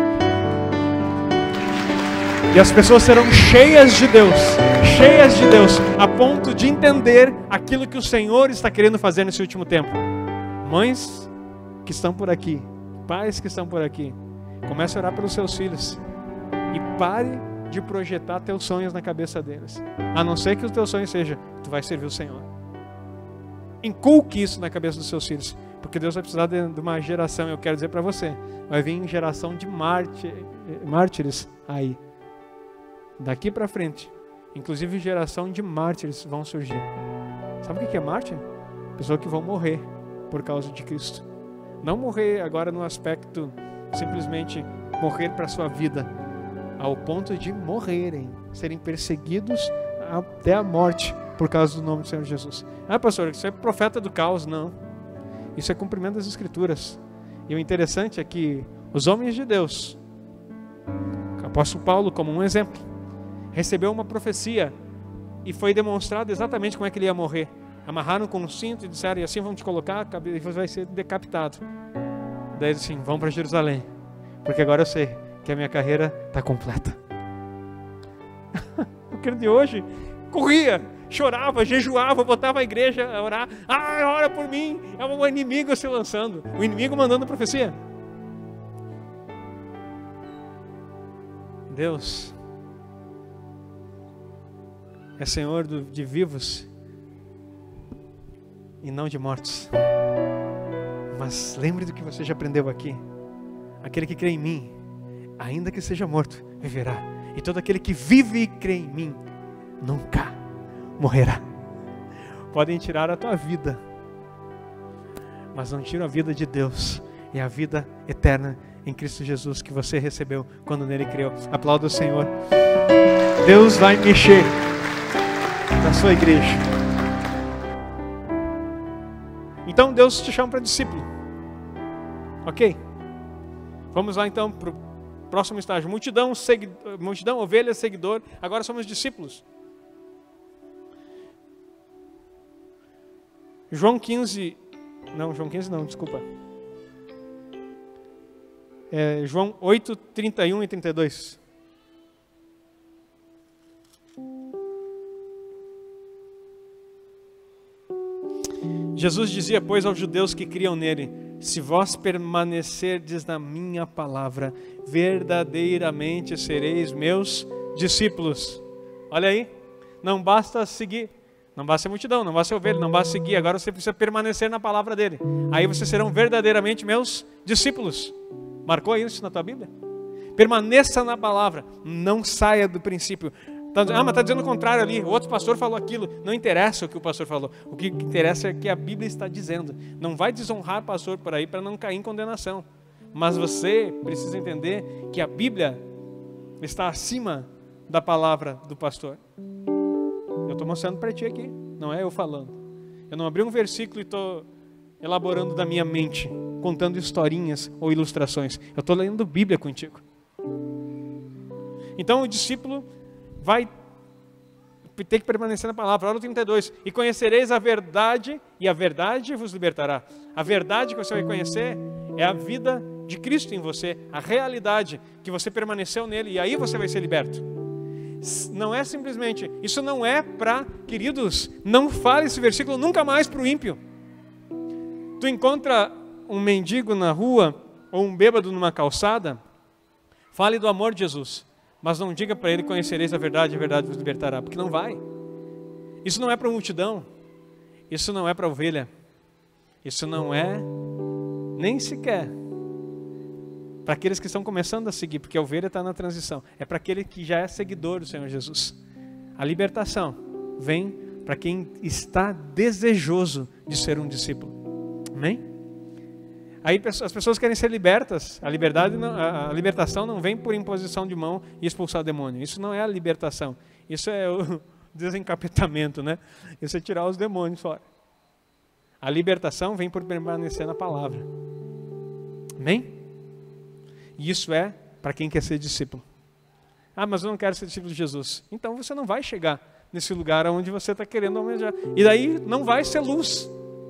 E as pessoas serão cheias de Deus, a ponto de entender aquilo que o Senhor está querendo fazer nesse último tempo. Mães que estão por aqui, pais que estão por aqui, comece a orar pelos seus filhos e pare de projetar teus sonhos na cabeça deles. A não ser que o teu sonho seja, tu vai servir o Senhor. Inculque isso na cabeça dos seus filhos, porque Deus vai precisar de uma geração, eu quero dizer para você, vai vir geração de mártires aí, daqui para frente, inclusive geração de mártires vão surgir. Sabe o que é mártir? Pessoas que vão morrer por causa de Cristo. Não morrer agora no aspecto simplesmente morrer para a sua vida, ao ponto de morrerem, serem perseguidos até a morte por causa do nome do Senhor Jesus. Ah, pastor, isso é profeta do caos. Não. Isso é cumprimento das Escrituras. E o interessante é que os homens de Deus, o apóstolo Paulo como um exemplo, recebeu uma profecia e foi demonstrado exatamente como é que ele ia morrer. Amarraram com um cinto e disseram, e assim vão te colocar, e você vai ser decapitado. Daí eles assim, vão para Jerusalém, porque agora eu sei que a minha carreira está completa. O crente de hoje corria, chorava, jejuava, botava a igreja a orar. Ah, ora por mim. É o inimigo se lançando, o inimigo mandando profecia. Deus é Senhor de vivos e não de mortos. Mas lembre do que você já aprendeu aqui. Aquele que crê em mim, ainda que seja morto, viverá. E todo aquele que vive e crê em mim, nunca morrerá. Podem tirar a tua vida, mas não tiram a vida de Deus. E a vida eterna em Cristo Jesus que você recebeu quando nele creu. Aplauda o Senhor. Deus vai mexer na sua igreja. Então Deus te chama para discípulo. Ok? Vamos lá então para o próximo estágio. Multidão, ovelha, seguidor. Agora somos discípulos. João 15 não, desculpa. João 8, 31 e 32. Jesus dizia, pois, aos judeus que criam nele, se vós permanecerdes na minha palavra, verdadeiramente sereis meus discípulos. Olha aí, não basta seguir, não basta ser multidão, não basta ser ovelha, não basta seguir, agora você precisa permanecer na palavra dele. Aí vocês serão verdadeiramente meus discípulos. Marcou isso na tua Bíblia? Permaneça na palavra, não saia do princípio. Mas está dizendo o contrário ali, o outro pastor falou aquilo. Não interessa o que o pastor falou, o que interessa é o que a Bíblia está dizendo. Não vai desonrar o pastor por aí para não cair em condenação. Mas você precisa entender que a Bíblia está acima da palavra do pastor. Eu estou mostrando para ti aqui, não é eu falando. Eu não abri um versículo e estou elaborando da minha mente, contando historinhas ou ilustrações. Eu estou lendo Bíblia contigo. Então o discípulo vai ter que permanecer na palavra. Olha o 32. E conhecereis a verdade, e a verdade vos libertará. A verdade que você vai conhecer é a vida de Cristo em você, a realidade que você permaneceu nele, e aí você vai ser liberto. Não é simplesmente, isso não é para, queridos, não fale esse versículo nunca mais para o ímpio. Tu encontra um mendigo na rua, ou um bêbado numa calçada, fale do amor de Jesus. Mas não diga para ele, conhecereis a verdade vos libertará, porque não vai. Isso não é para a multidão, isso não é para a ovelha, isso não é nem sequer para aqueles que estão começando a seguir, porque a ovelha está na transição. É para aquele que já é seguidor do Senhor Jesus. A libertação vem para quem está desejoso de ser um discípulo. Amém? Aí as pessoas querem ser libertas. A libertação não vem por imposição de mão e expulsar o demônio. Isso não é a libertação. Isso é o desencapetamento, né? Isso é tirar os demônios fora. A libertação vem por permanecer na palavra. Amém? E isso é para quem quer ser discípulo. Ah, mas eu não quero ser discípulo de Jesus. Então você não vai chegar nesse lugar onde você está querendo almejar. E daí não vai ser luz.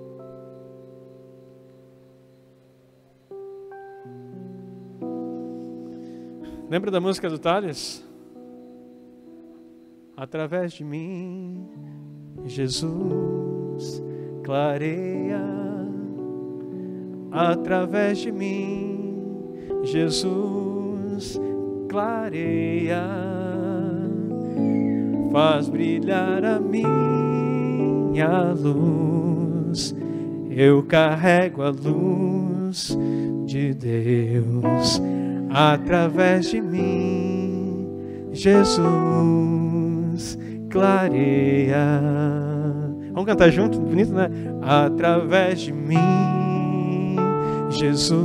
Lembra da música do Thales? Através de mim, Jesus clareia. Através de mim, Jesus clareia. Faz brilhar a minha luz eu carrego a luz de Deus através de mim. Jesus clareia. Vamos cantar junto? Bonito, né? Através de mim, Jesus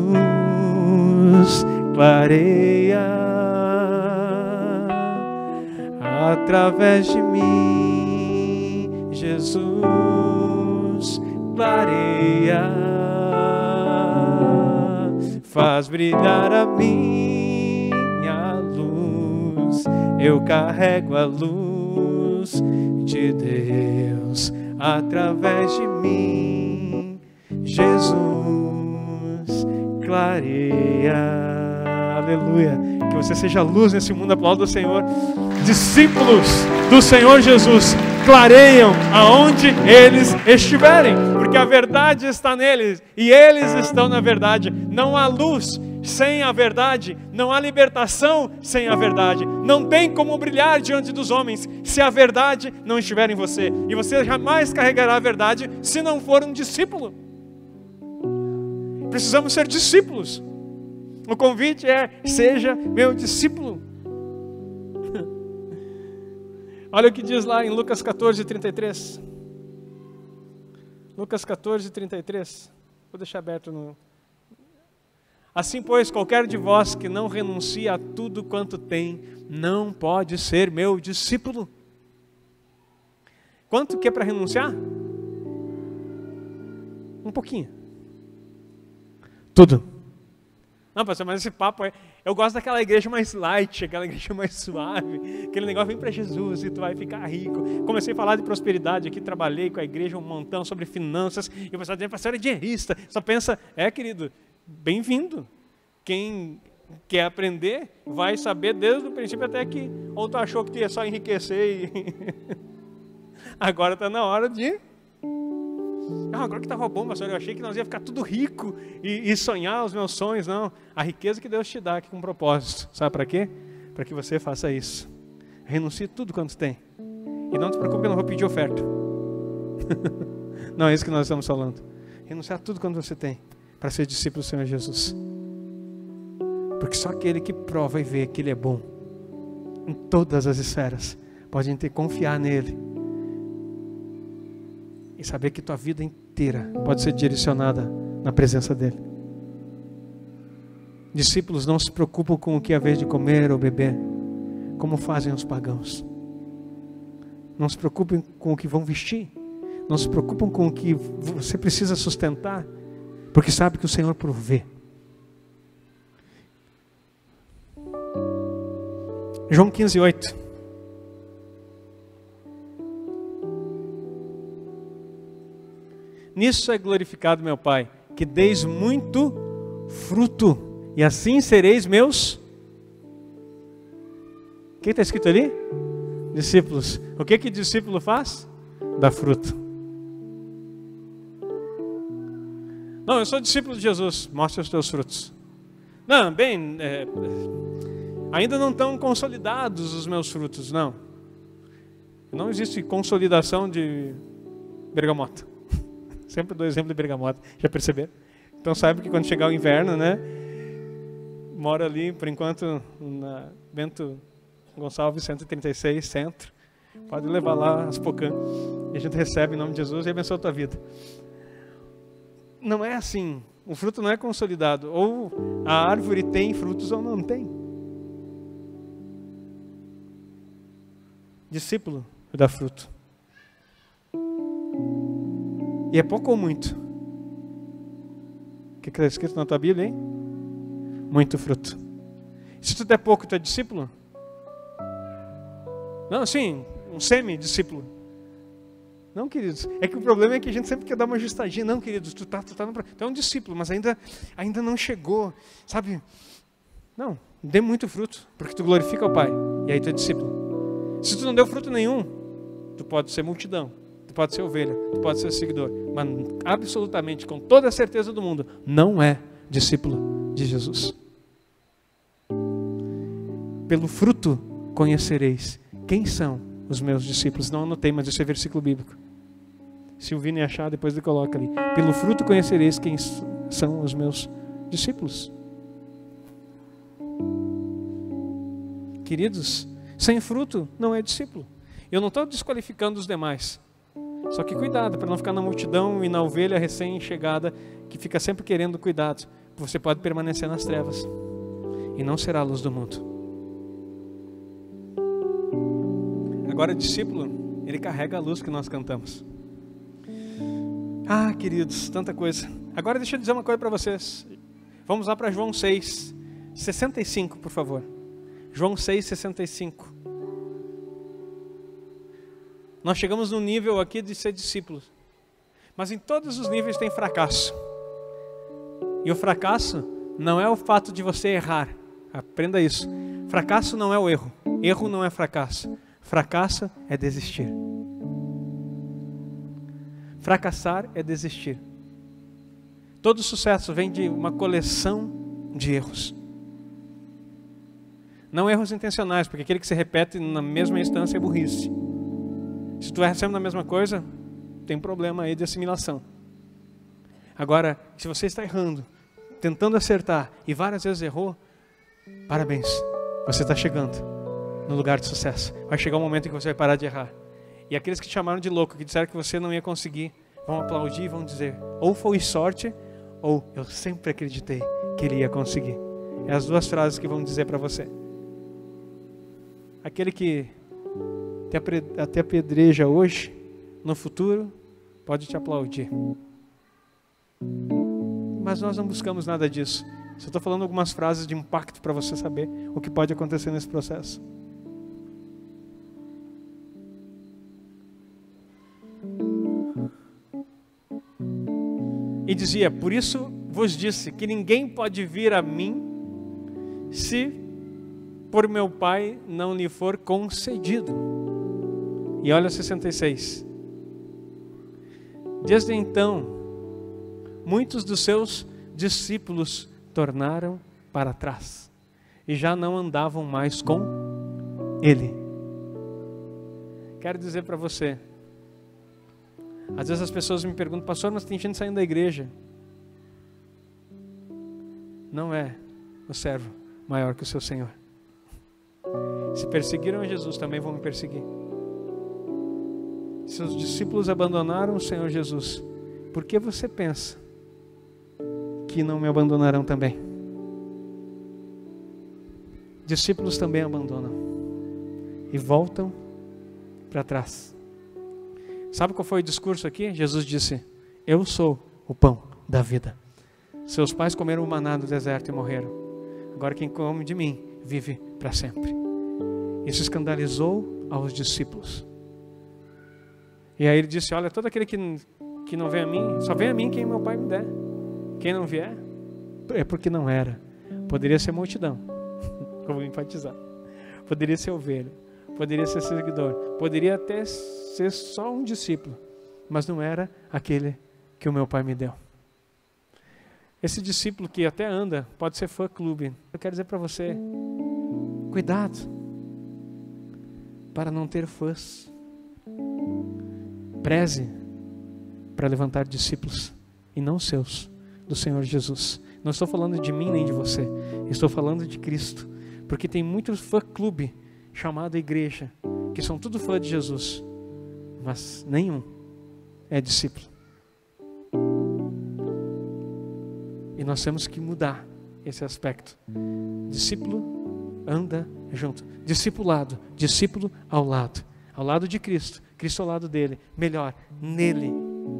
clareia. Através de mim, Jesus clareia. Faz brilhar a minha luz, eu carrego a luz de Deus através de mim, Jesus clareia. Aleluia. Que você seja luz nesse mundo. Aplauda o Senhor. Discípulos do Senhor Jesus clareiam aonde eles estiverem, porque a verdade está neles e eles estão na verdade. Não há luz sem a verdade, não há libertação sem a verdade. Não tem como brilhar diante dos homens se a verdade não estiver em você, e você jamais carregará a verdade se não for um discípulo. Precisamos ser discípulos. O convite é: seja meu discípulo. Olha o que diz lá em Lucas 14:33. Lucas 14:33. Vou deixar aberto no... Assim, pois, qualquer de vós que não renuncia a tudo quanto tem, não pode ser meu discípulo. Quanto que é para renunciar? Um pouquinho. Tudo. Não, pastor, mas esse papo é... Eu gosto daquela igreja mais light, aquela igreja mais suave, aquele negócio: vem para Jesus e tu vai ficar rico. Comecei a falar de prosperidade aqui, trabalhei com a igreja um montão sobre finanças, e o pessoal dizendo: pastor, é dinheirista. Só pensa, querido, bem-vindo. Quem quer aprender vai saber desde o princípio até aqui. Ou tu achou que tu ia só enriquecer e... Agora está na hora de... agora que estava bom, pastor, eu achei que nós ia ficar tudo rico e sonhar os meus sonhos. Não, a riqueza que Deus te dá aqui com propósito. Sabe para quê? Para que você faça isso. Renuncie tudo quanto tem. E não te preocupe que eu não vou pedir oferta. Não é isso que nós estamos falando. Renunciar tudo quanto você tem para ser discípulo do Senhor Jesus. Porque só aquele que prova e vê que Ele é bom em todas as esferas pode confiar nele e saber que tua vida inteira pode ser direcionada na presença dele. Discípulos não se preocupam com o que é vez de comer ou beber, como fazem os pagãos. Não se preocupem com o que vão vestir. Não se preocupam com o que você precisa sustentar, porque sabe que o Senhor provê. João 15:8. Nisso é glorificado meu Pai, que deis muito fruto, e assim sereis meus... O que está escrito ali? Discípulos. O que discípulo faz? Dá fruto. Não, eu sou discípulo de Jesus. Mostra os teus frutos. Não, ainda não estão consolidados os meus frutos, não. Não existe consolidação de bergamota. Sempre dou exemplo de bergamota. Já perceberam? Então sabe que quando chegar o inverno, né? Mora ali, por enquanto, na Bento Gonçalves 136, centro. Pode levar lá as pocã. E a gente recebe em nome de Jesus e abençoa a tua vida. Não é assim. O fruto não é consolidado. Ou a árvore tem frutos ou não tem. Discípulo dá fruto. E é pouco ou muito? O que está escrito na tua Bíblia, hein? Muito fruto. Se tu der pouco, tu é discípulo? Não, sim, um semi-discípulo. Não, queridos. É que o problema é que a gente sempre quer dar uma ajustadinha. Não, queridos, tu é um discípulo, mas ainda não chegou, sabe? Não, dê muito fruto, porque tu glorifica o Pai. E aí tu é discípulo. Se tu não deu fruto nenhum, tu pode ser multidão. Tu pode ser ovelha, tu pode ser seguidor, mas absolutamente, com toda a certeza do mundo, não é discípulo de Jesus. Pelo fruto conhecereis quem são os meus discípulos. Não anotei, mas isso é versículo bíblico. Se o Vini achar, depois ele coloca ali. Pelo fruto conhecereis quem são os meus discípulos. Queridos, sem fruto não é discípulo. Eu não estou desqualificando os demais. Só que cuidado para não ficar na multidão e na ovelha recém-chegada que fica sempre querendo cuidado. Você pode permanecer nas trevas e não será a luz do mundo. Agora, discípulo, ele carrega a luz que nós cantamos. Ah, queridos, tanta coisa. Agora deixa eu dizer uma coisa para vocês. Vamos lá para João 6, 65, por favor. João 6, 65. Nós chegamos no nível aqui de ser discípulos. Mas em todos os níveis tem fracasso. E o fracasso não é o fato de você errar. Aprenda isso. Fracasso não é o erro. Erro não é fracasso. Fracasso é desistir. Fracassar é desistir. Todo sucesso vem de uma coleção de erros. Não erros intencionais, porque aquele que se repete na mesma instância é burrice. Se tu erra sempre na mesma coisa, tem um problema aí de assimilação. Agora, se você está errando, tentando acertar e várias vezes errou, parabéns, você está chegando no lugar de sucesso. Vai chegar um momento em que você vai parar de errar. E aqueles que te chamaram de louco, que disseram que você não ia conseguir, vão aplaudir e vão dizer, ou foi sorte, ou eu sempre acreditei que ele ia conseguir. É as duas frases que vão dizer para você. Aquele que te apedreja hoje, no futuro, pode te aplaudir. Mas nós não buscamos nada disso. Só estou falando algumas frases de impacto para você saber o que pode acontecer nesse processo. E dizia, por isso vos disse que ninguém pode vir a mim se por meu Pai não lhe for concedido. E olha 66. Desde então, muitos dos seus discípulos tornaram para trás e já não andavam mais com ele. Quero dizer para você, às vezes as pessoas me perguntam, pastor, mas tem gente saindo da igreja. Não é o servo maior que o seu Senhor. Se perseguiram a Jesus, também vão me perseguir. Se os discípulos abandonaram o Senhor Jesus, por que você pensa que não me abandonarão também? Discípulos também abandonam e voltam para trás. Sabe qual foi o discurso aqui? Jesus disse, eu sou o pão da vida. Seus pais comeram o maná no deserto e morreram. Agora quem come de mim vive para sempre. Isso escandalizou aos discípulos. E aí ele disse, olha, todo aquele que não vem a mim, só vem a mim quem meu Pai me der. Quem não vier, é porque não era. Poderia ser multidão, eu vou enfatizar. Poderia ser ovelha, poderia ser seguidor, poderia até ser só um discípulo, mas não era aquele que o meu Pai me deu. Esse discípulo que até anda, pode ser fã-clube. Eu quero dizer para você, cuidado para não ter fãs. Preze para levantar discípulos e não seus, do Senhor Jesus. Não estou falando de mim nem de você, estou falando de Cristo, porque tem muito fã-clube chamado igreja, que são tudo fã de Jesus, mas nenhum é discípulo. E nós temos que mudar esse aspecto. Discípulo anda junto, discipulado, discípulo ao lado de Cristo, Cristo ao lado dele, melhor, nele.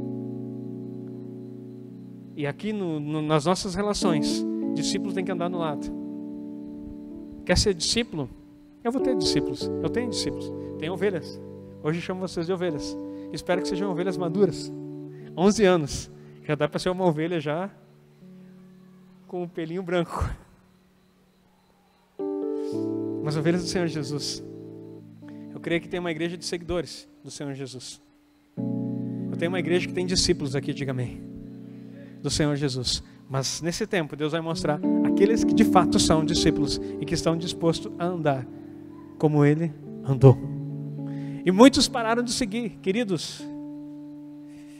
E aqui nas nossas relações, discípulo tem que andar no lado. Quer ser discípulo? Eu vou ter discípulos, eu tenho discípulos, tenho ovelhas. Hoje eu chamo vocês de ovelhas. Espero que sejam ovelhas maduras. 11 anos, já dá para ser uma ovelha já com o pelinho branco. Mas ovelhas do Senhor Jesus. Eu creio que tem uma igreja de seguidores do Senhor Jesus. Eu tenho uma igreja que tem discípulos aqui, diga amém, do Senhor Jesus. Mas nesse tempo Deus vai mostrar aqueles que de fato são discípulos e que estão dispostos a andar como Ele andou. E muitos pararam de seguir, queridos.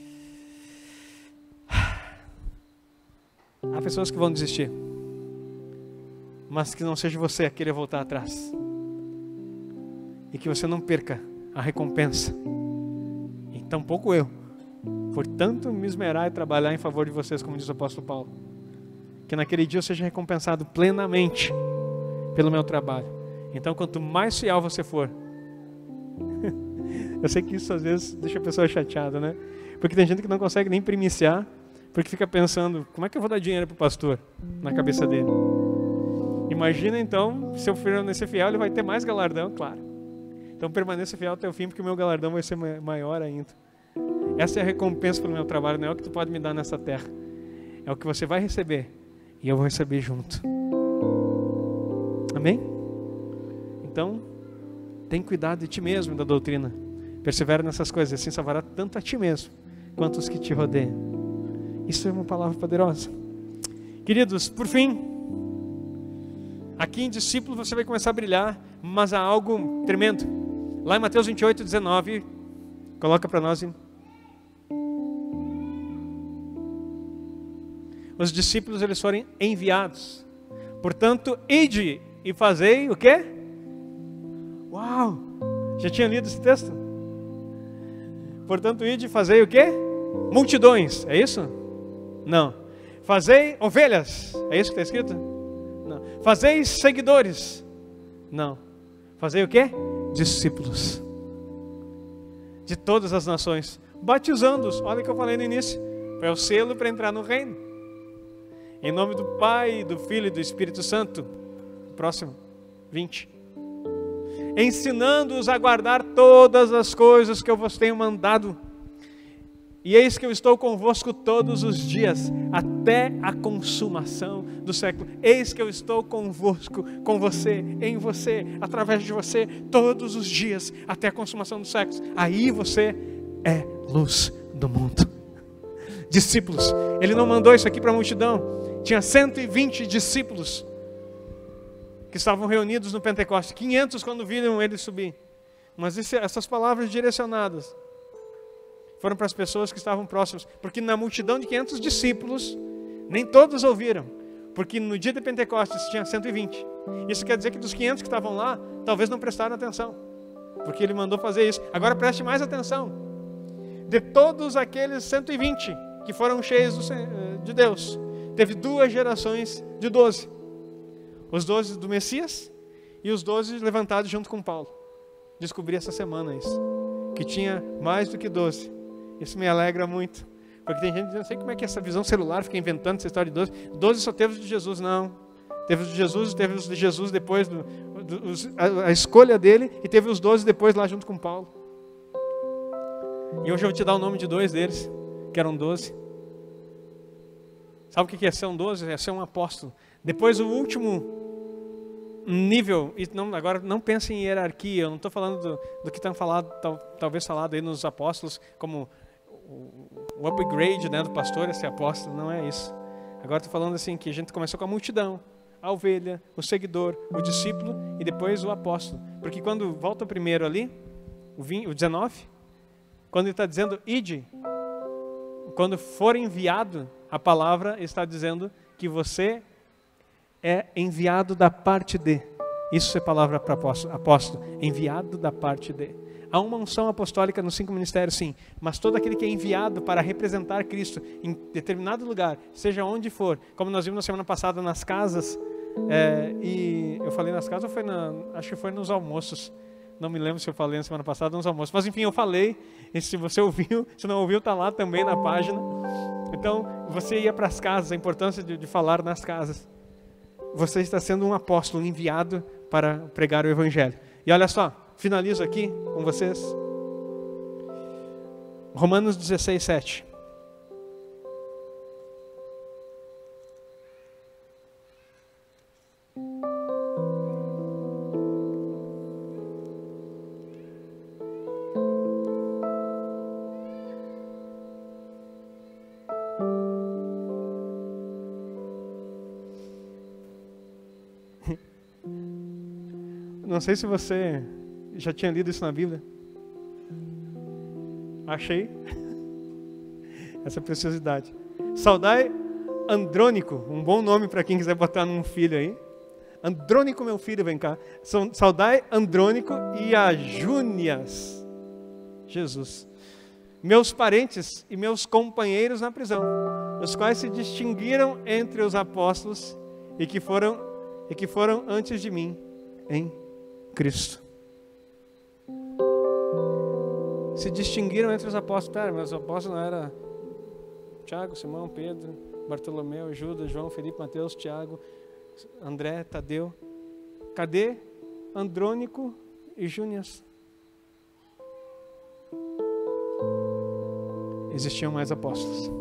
Há pessoas que vão desistir, mas que não seja você a querer voltar atrás. E que você não perca a recompensa. E tampouco eu. Portanto, me esmerar e trabalhar em favor de vocês, como diz o apóstolo Paulo. Que naquele dia eu seja recompensado plenamente pelo meu trabalho. Então, quanto mais fiel você for, eu sei que isso às vezes deixa a pessoa chateada, né? Porque tem gente que não consegue nem primiciar, porque fica pensando, como é que eu vou dar dinheiro para o pastor? Na cabeça dele. Imagina então, se eu permanecer fiel, ele vai ter mais galardão, claro. Então permaneça fiel até o fim, porque o meu galardão vai ser maior ainda. Essa é a recompensa pelo meu trabalho, não é o que tu pode me dar nessa terra. É o que você vai receber, e eu vou receber junto. Amém? Então, tem cuidado de ti mesmo, da doutrina. Persevera nessas coisas, assim salvará tanto a ti mesmo, quanto os que te rodeiam. Isso é uma palavra poderosa. Queridos, por fim, aqui em discípulo você vai começar a brilhar, mas há algo tremendo. Lá em Mateus 28, 19, coloca para nós. Os discípulos, eles foram enviados. Portanto, ide e fazei o quê? Uau! Já tinha lido esse texto? Portanto, ide e fazei o quê? Multidões, é isso? Não. Fazei ovelhas, é isso que está escrito? Não. Fazei seguidores? Não. Fazei o quê? Discípulos. De todas as nações. Batizando-os, olha o que eu falei no início. É o selo para entrar no reino. Em nome do Pai, do Filho e do Espírito Santo. Próximo, 20. Ensinando-os a guardar todas as coisas que eu vos tenho mandado. E eis que eu estou convosco todos os dias, até a consumação do século. Eis que eu estou convosco, com você, em você, através de você, todos os dias, até a consumação dos séculos. Aí você é luz do mundo. Discípulos, ele não mandou isso aqui para a multidão. Tinha 120 discípulos que estavam reunidos no Pentecostes. 500 quando viram ele subir. Mas essas palavras direcionadas foram para as pessoas que estavam próximas. Porque na multidão de 500 discípulos, nem todos ouviram. Porque no dia de Pentecostes tinha 120. Isso quer dizer que dos 500 que estavam lá, talvez não prestaram atenção. Porque ele mandou fazer isso. Agora preste mais atenção. De todos aqueles 120 que foram cheios de Deus, teve 2 gerações de 12. Os 12 do Messias e os 12 levantados junto com Paulo. Descobri essa semana isso. Que tinha mais do que 12. Isso me alegra muito. Porque tem gente que não sei como é que essa visão celular fica inventando essa história de 12. 12 só teve os de Jesus, não. Teve os de Jesus, teve os de Jesus depois, a escolha dele, e teve os 12 depois lá junto com Paulo. E hoje eu vou te dar o nome de 2 deles, que eram 12. Sabe o que é ser um 12? É ser um apóstolo. Depois o último nível, e não, agora não pense em hierarquia, eu não estou falando do que estão falado, talvez falado aí nos apóstolos, como o upgrade, né, do pastor a ser apóstolo, não é isso. Agora estou falando assim, que a gente começou com a multidão, a ovelha, o seguidor, o discípulo e depois o apóstolo. Porque quando volta o primeiro ali, o 19, quando ele está dizendo ide, quando for enviado, a palavra está dizendo que você é enviado da parte de. Isso é palavra para apóstolo, enviado da parte de. Há uma unção apostólica nos 5 ministérios, sim, mas todo aquele que é enviado para representar Cristo em determinado lugar, seja onde for, como nós vimos na semana passada nas casas, e eu falei nas casas ou acho que foi nos almoços, não me lembro se eu falei na semana passada nos almoços, mas enfim, eu falei, e se você ouviu, se não ouviu, está lá também na página. Então, você ia para as casas, a importância de falar nas casas. Você está sendo um apóstolo enviado para pregar o Evangelho. E olha só, finalizo aqui com vocês. Romanos 16, 7. Não sei se você já tinha lido isso na Bíblia. Achei essa preciosidade. Saudai Andrônico, um bom nome para quem quiser botar num filho aí. Andrônico, meu filho, vem cá. Saudai Andrônico e a Júnias. Jesus. Meus parentes e meus companheiros na prisão, os quais se distinguiram entre os apóstolos e que foram antes de mim em Cristo. Se distinguiram entre os apóstolos. Pera, mas os apóstolos não eram Tiago, Simão, Pedro, Bartolomeu, Judas, João, Felipe, Mateus, Tiago, André, Tadeu. Cadê Andrônico e Júnias? Existiam mais apóstolos.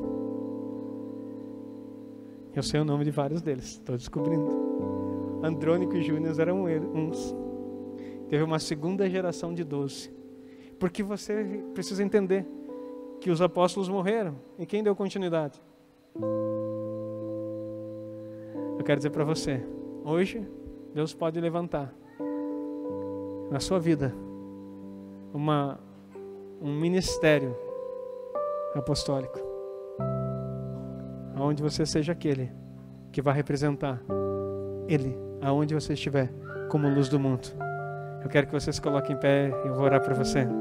Eu sei o nome de vários deles, estou descobrindo. Andrônico e Júnias eram uns. Teve uma segunda geração de 12. Porque você precisa entender que os apóstolos morreram. E quem deu continuidade? Eu quero dizer para você, hoje Deus pode levantar na sua vida um ministério apostólico, aonde você seja aquele que vai representar Ele, aonde você estiver, como luz do mundo. Eu quero que você se coloque em pé e eu vou orar por você.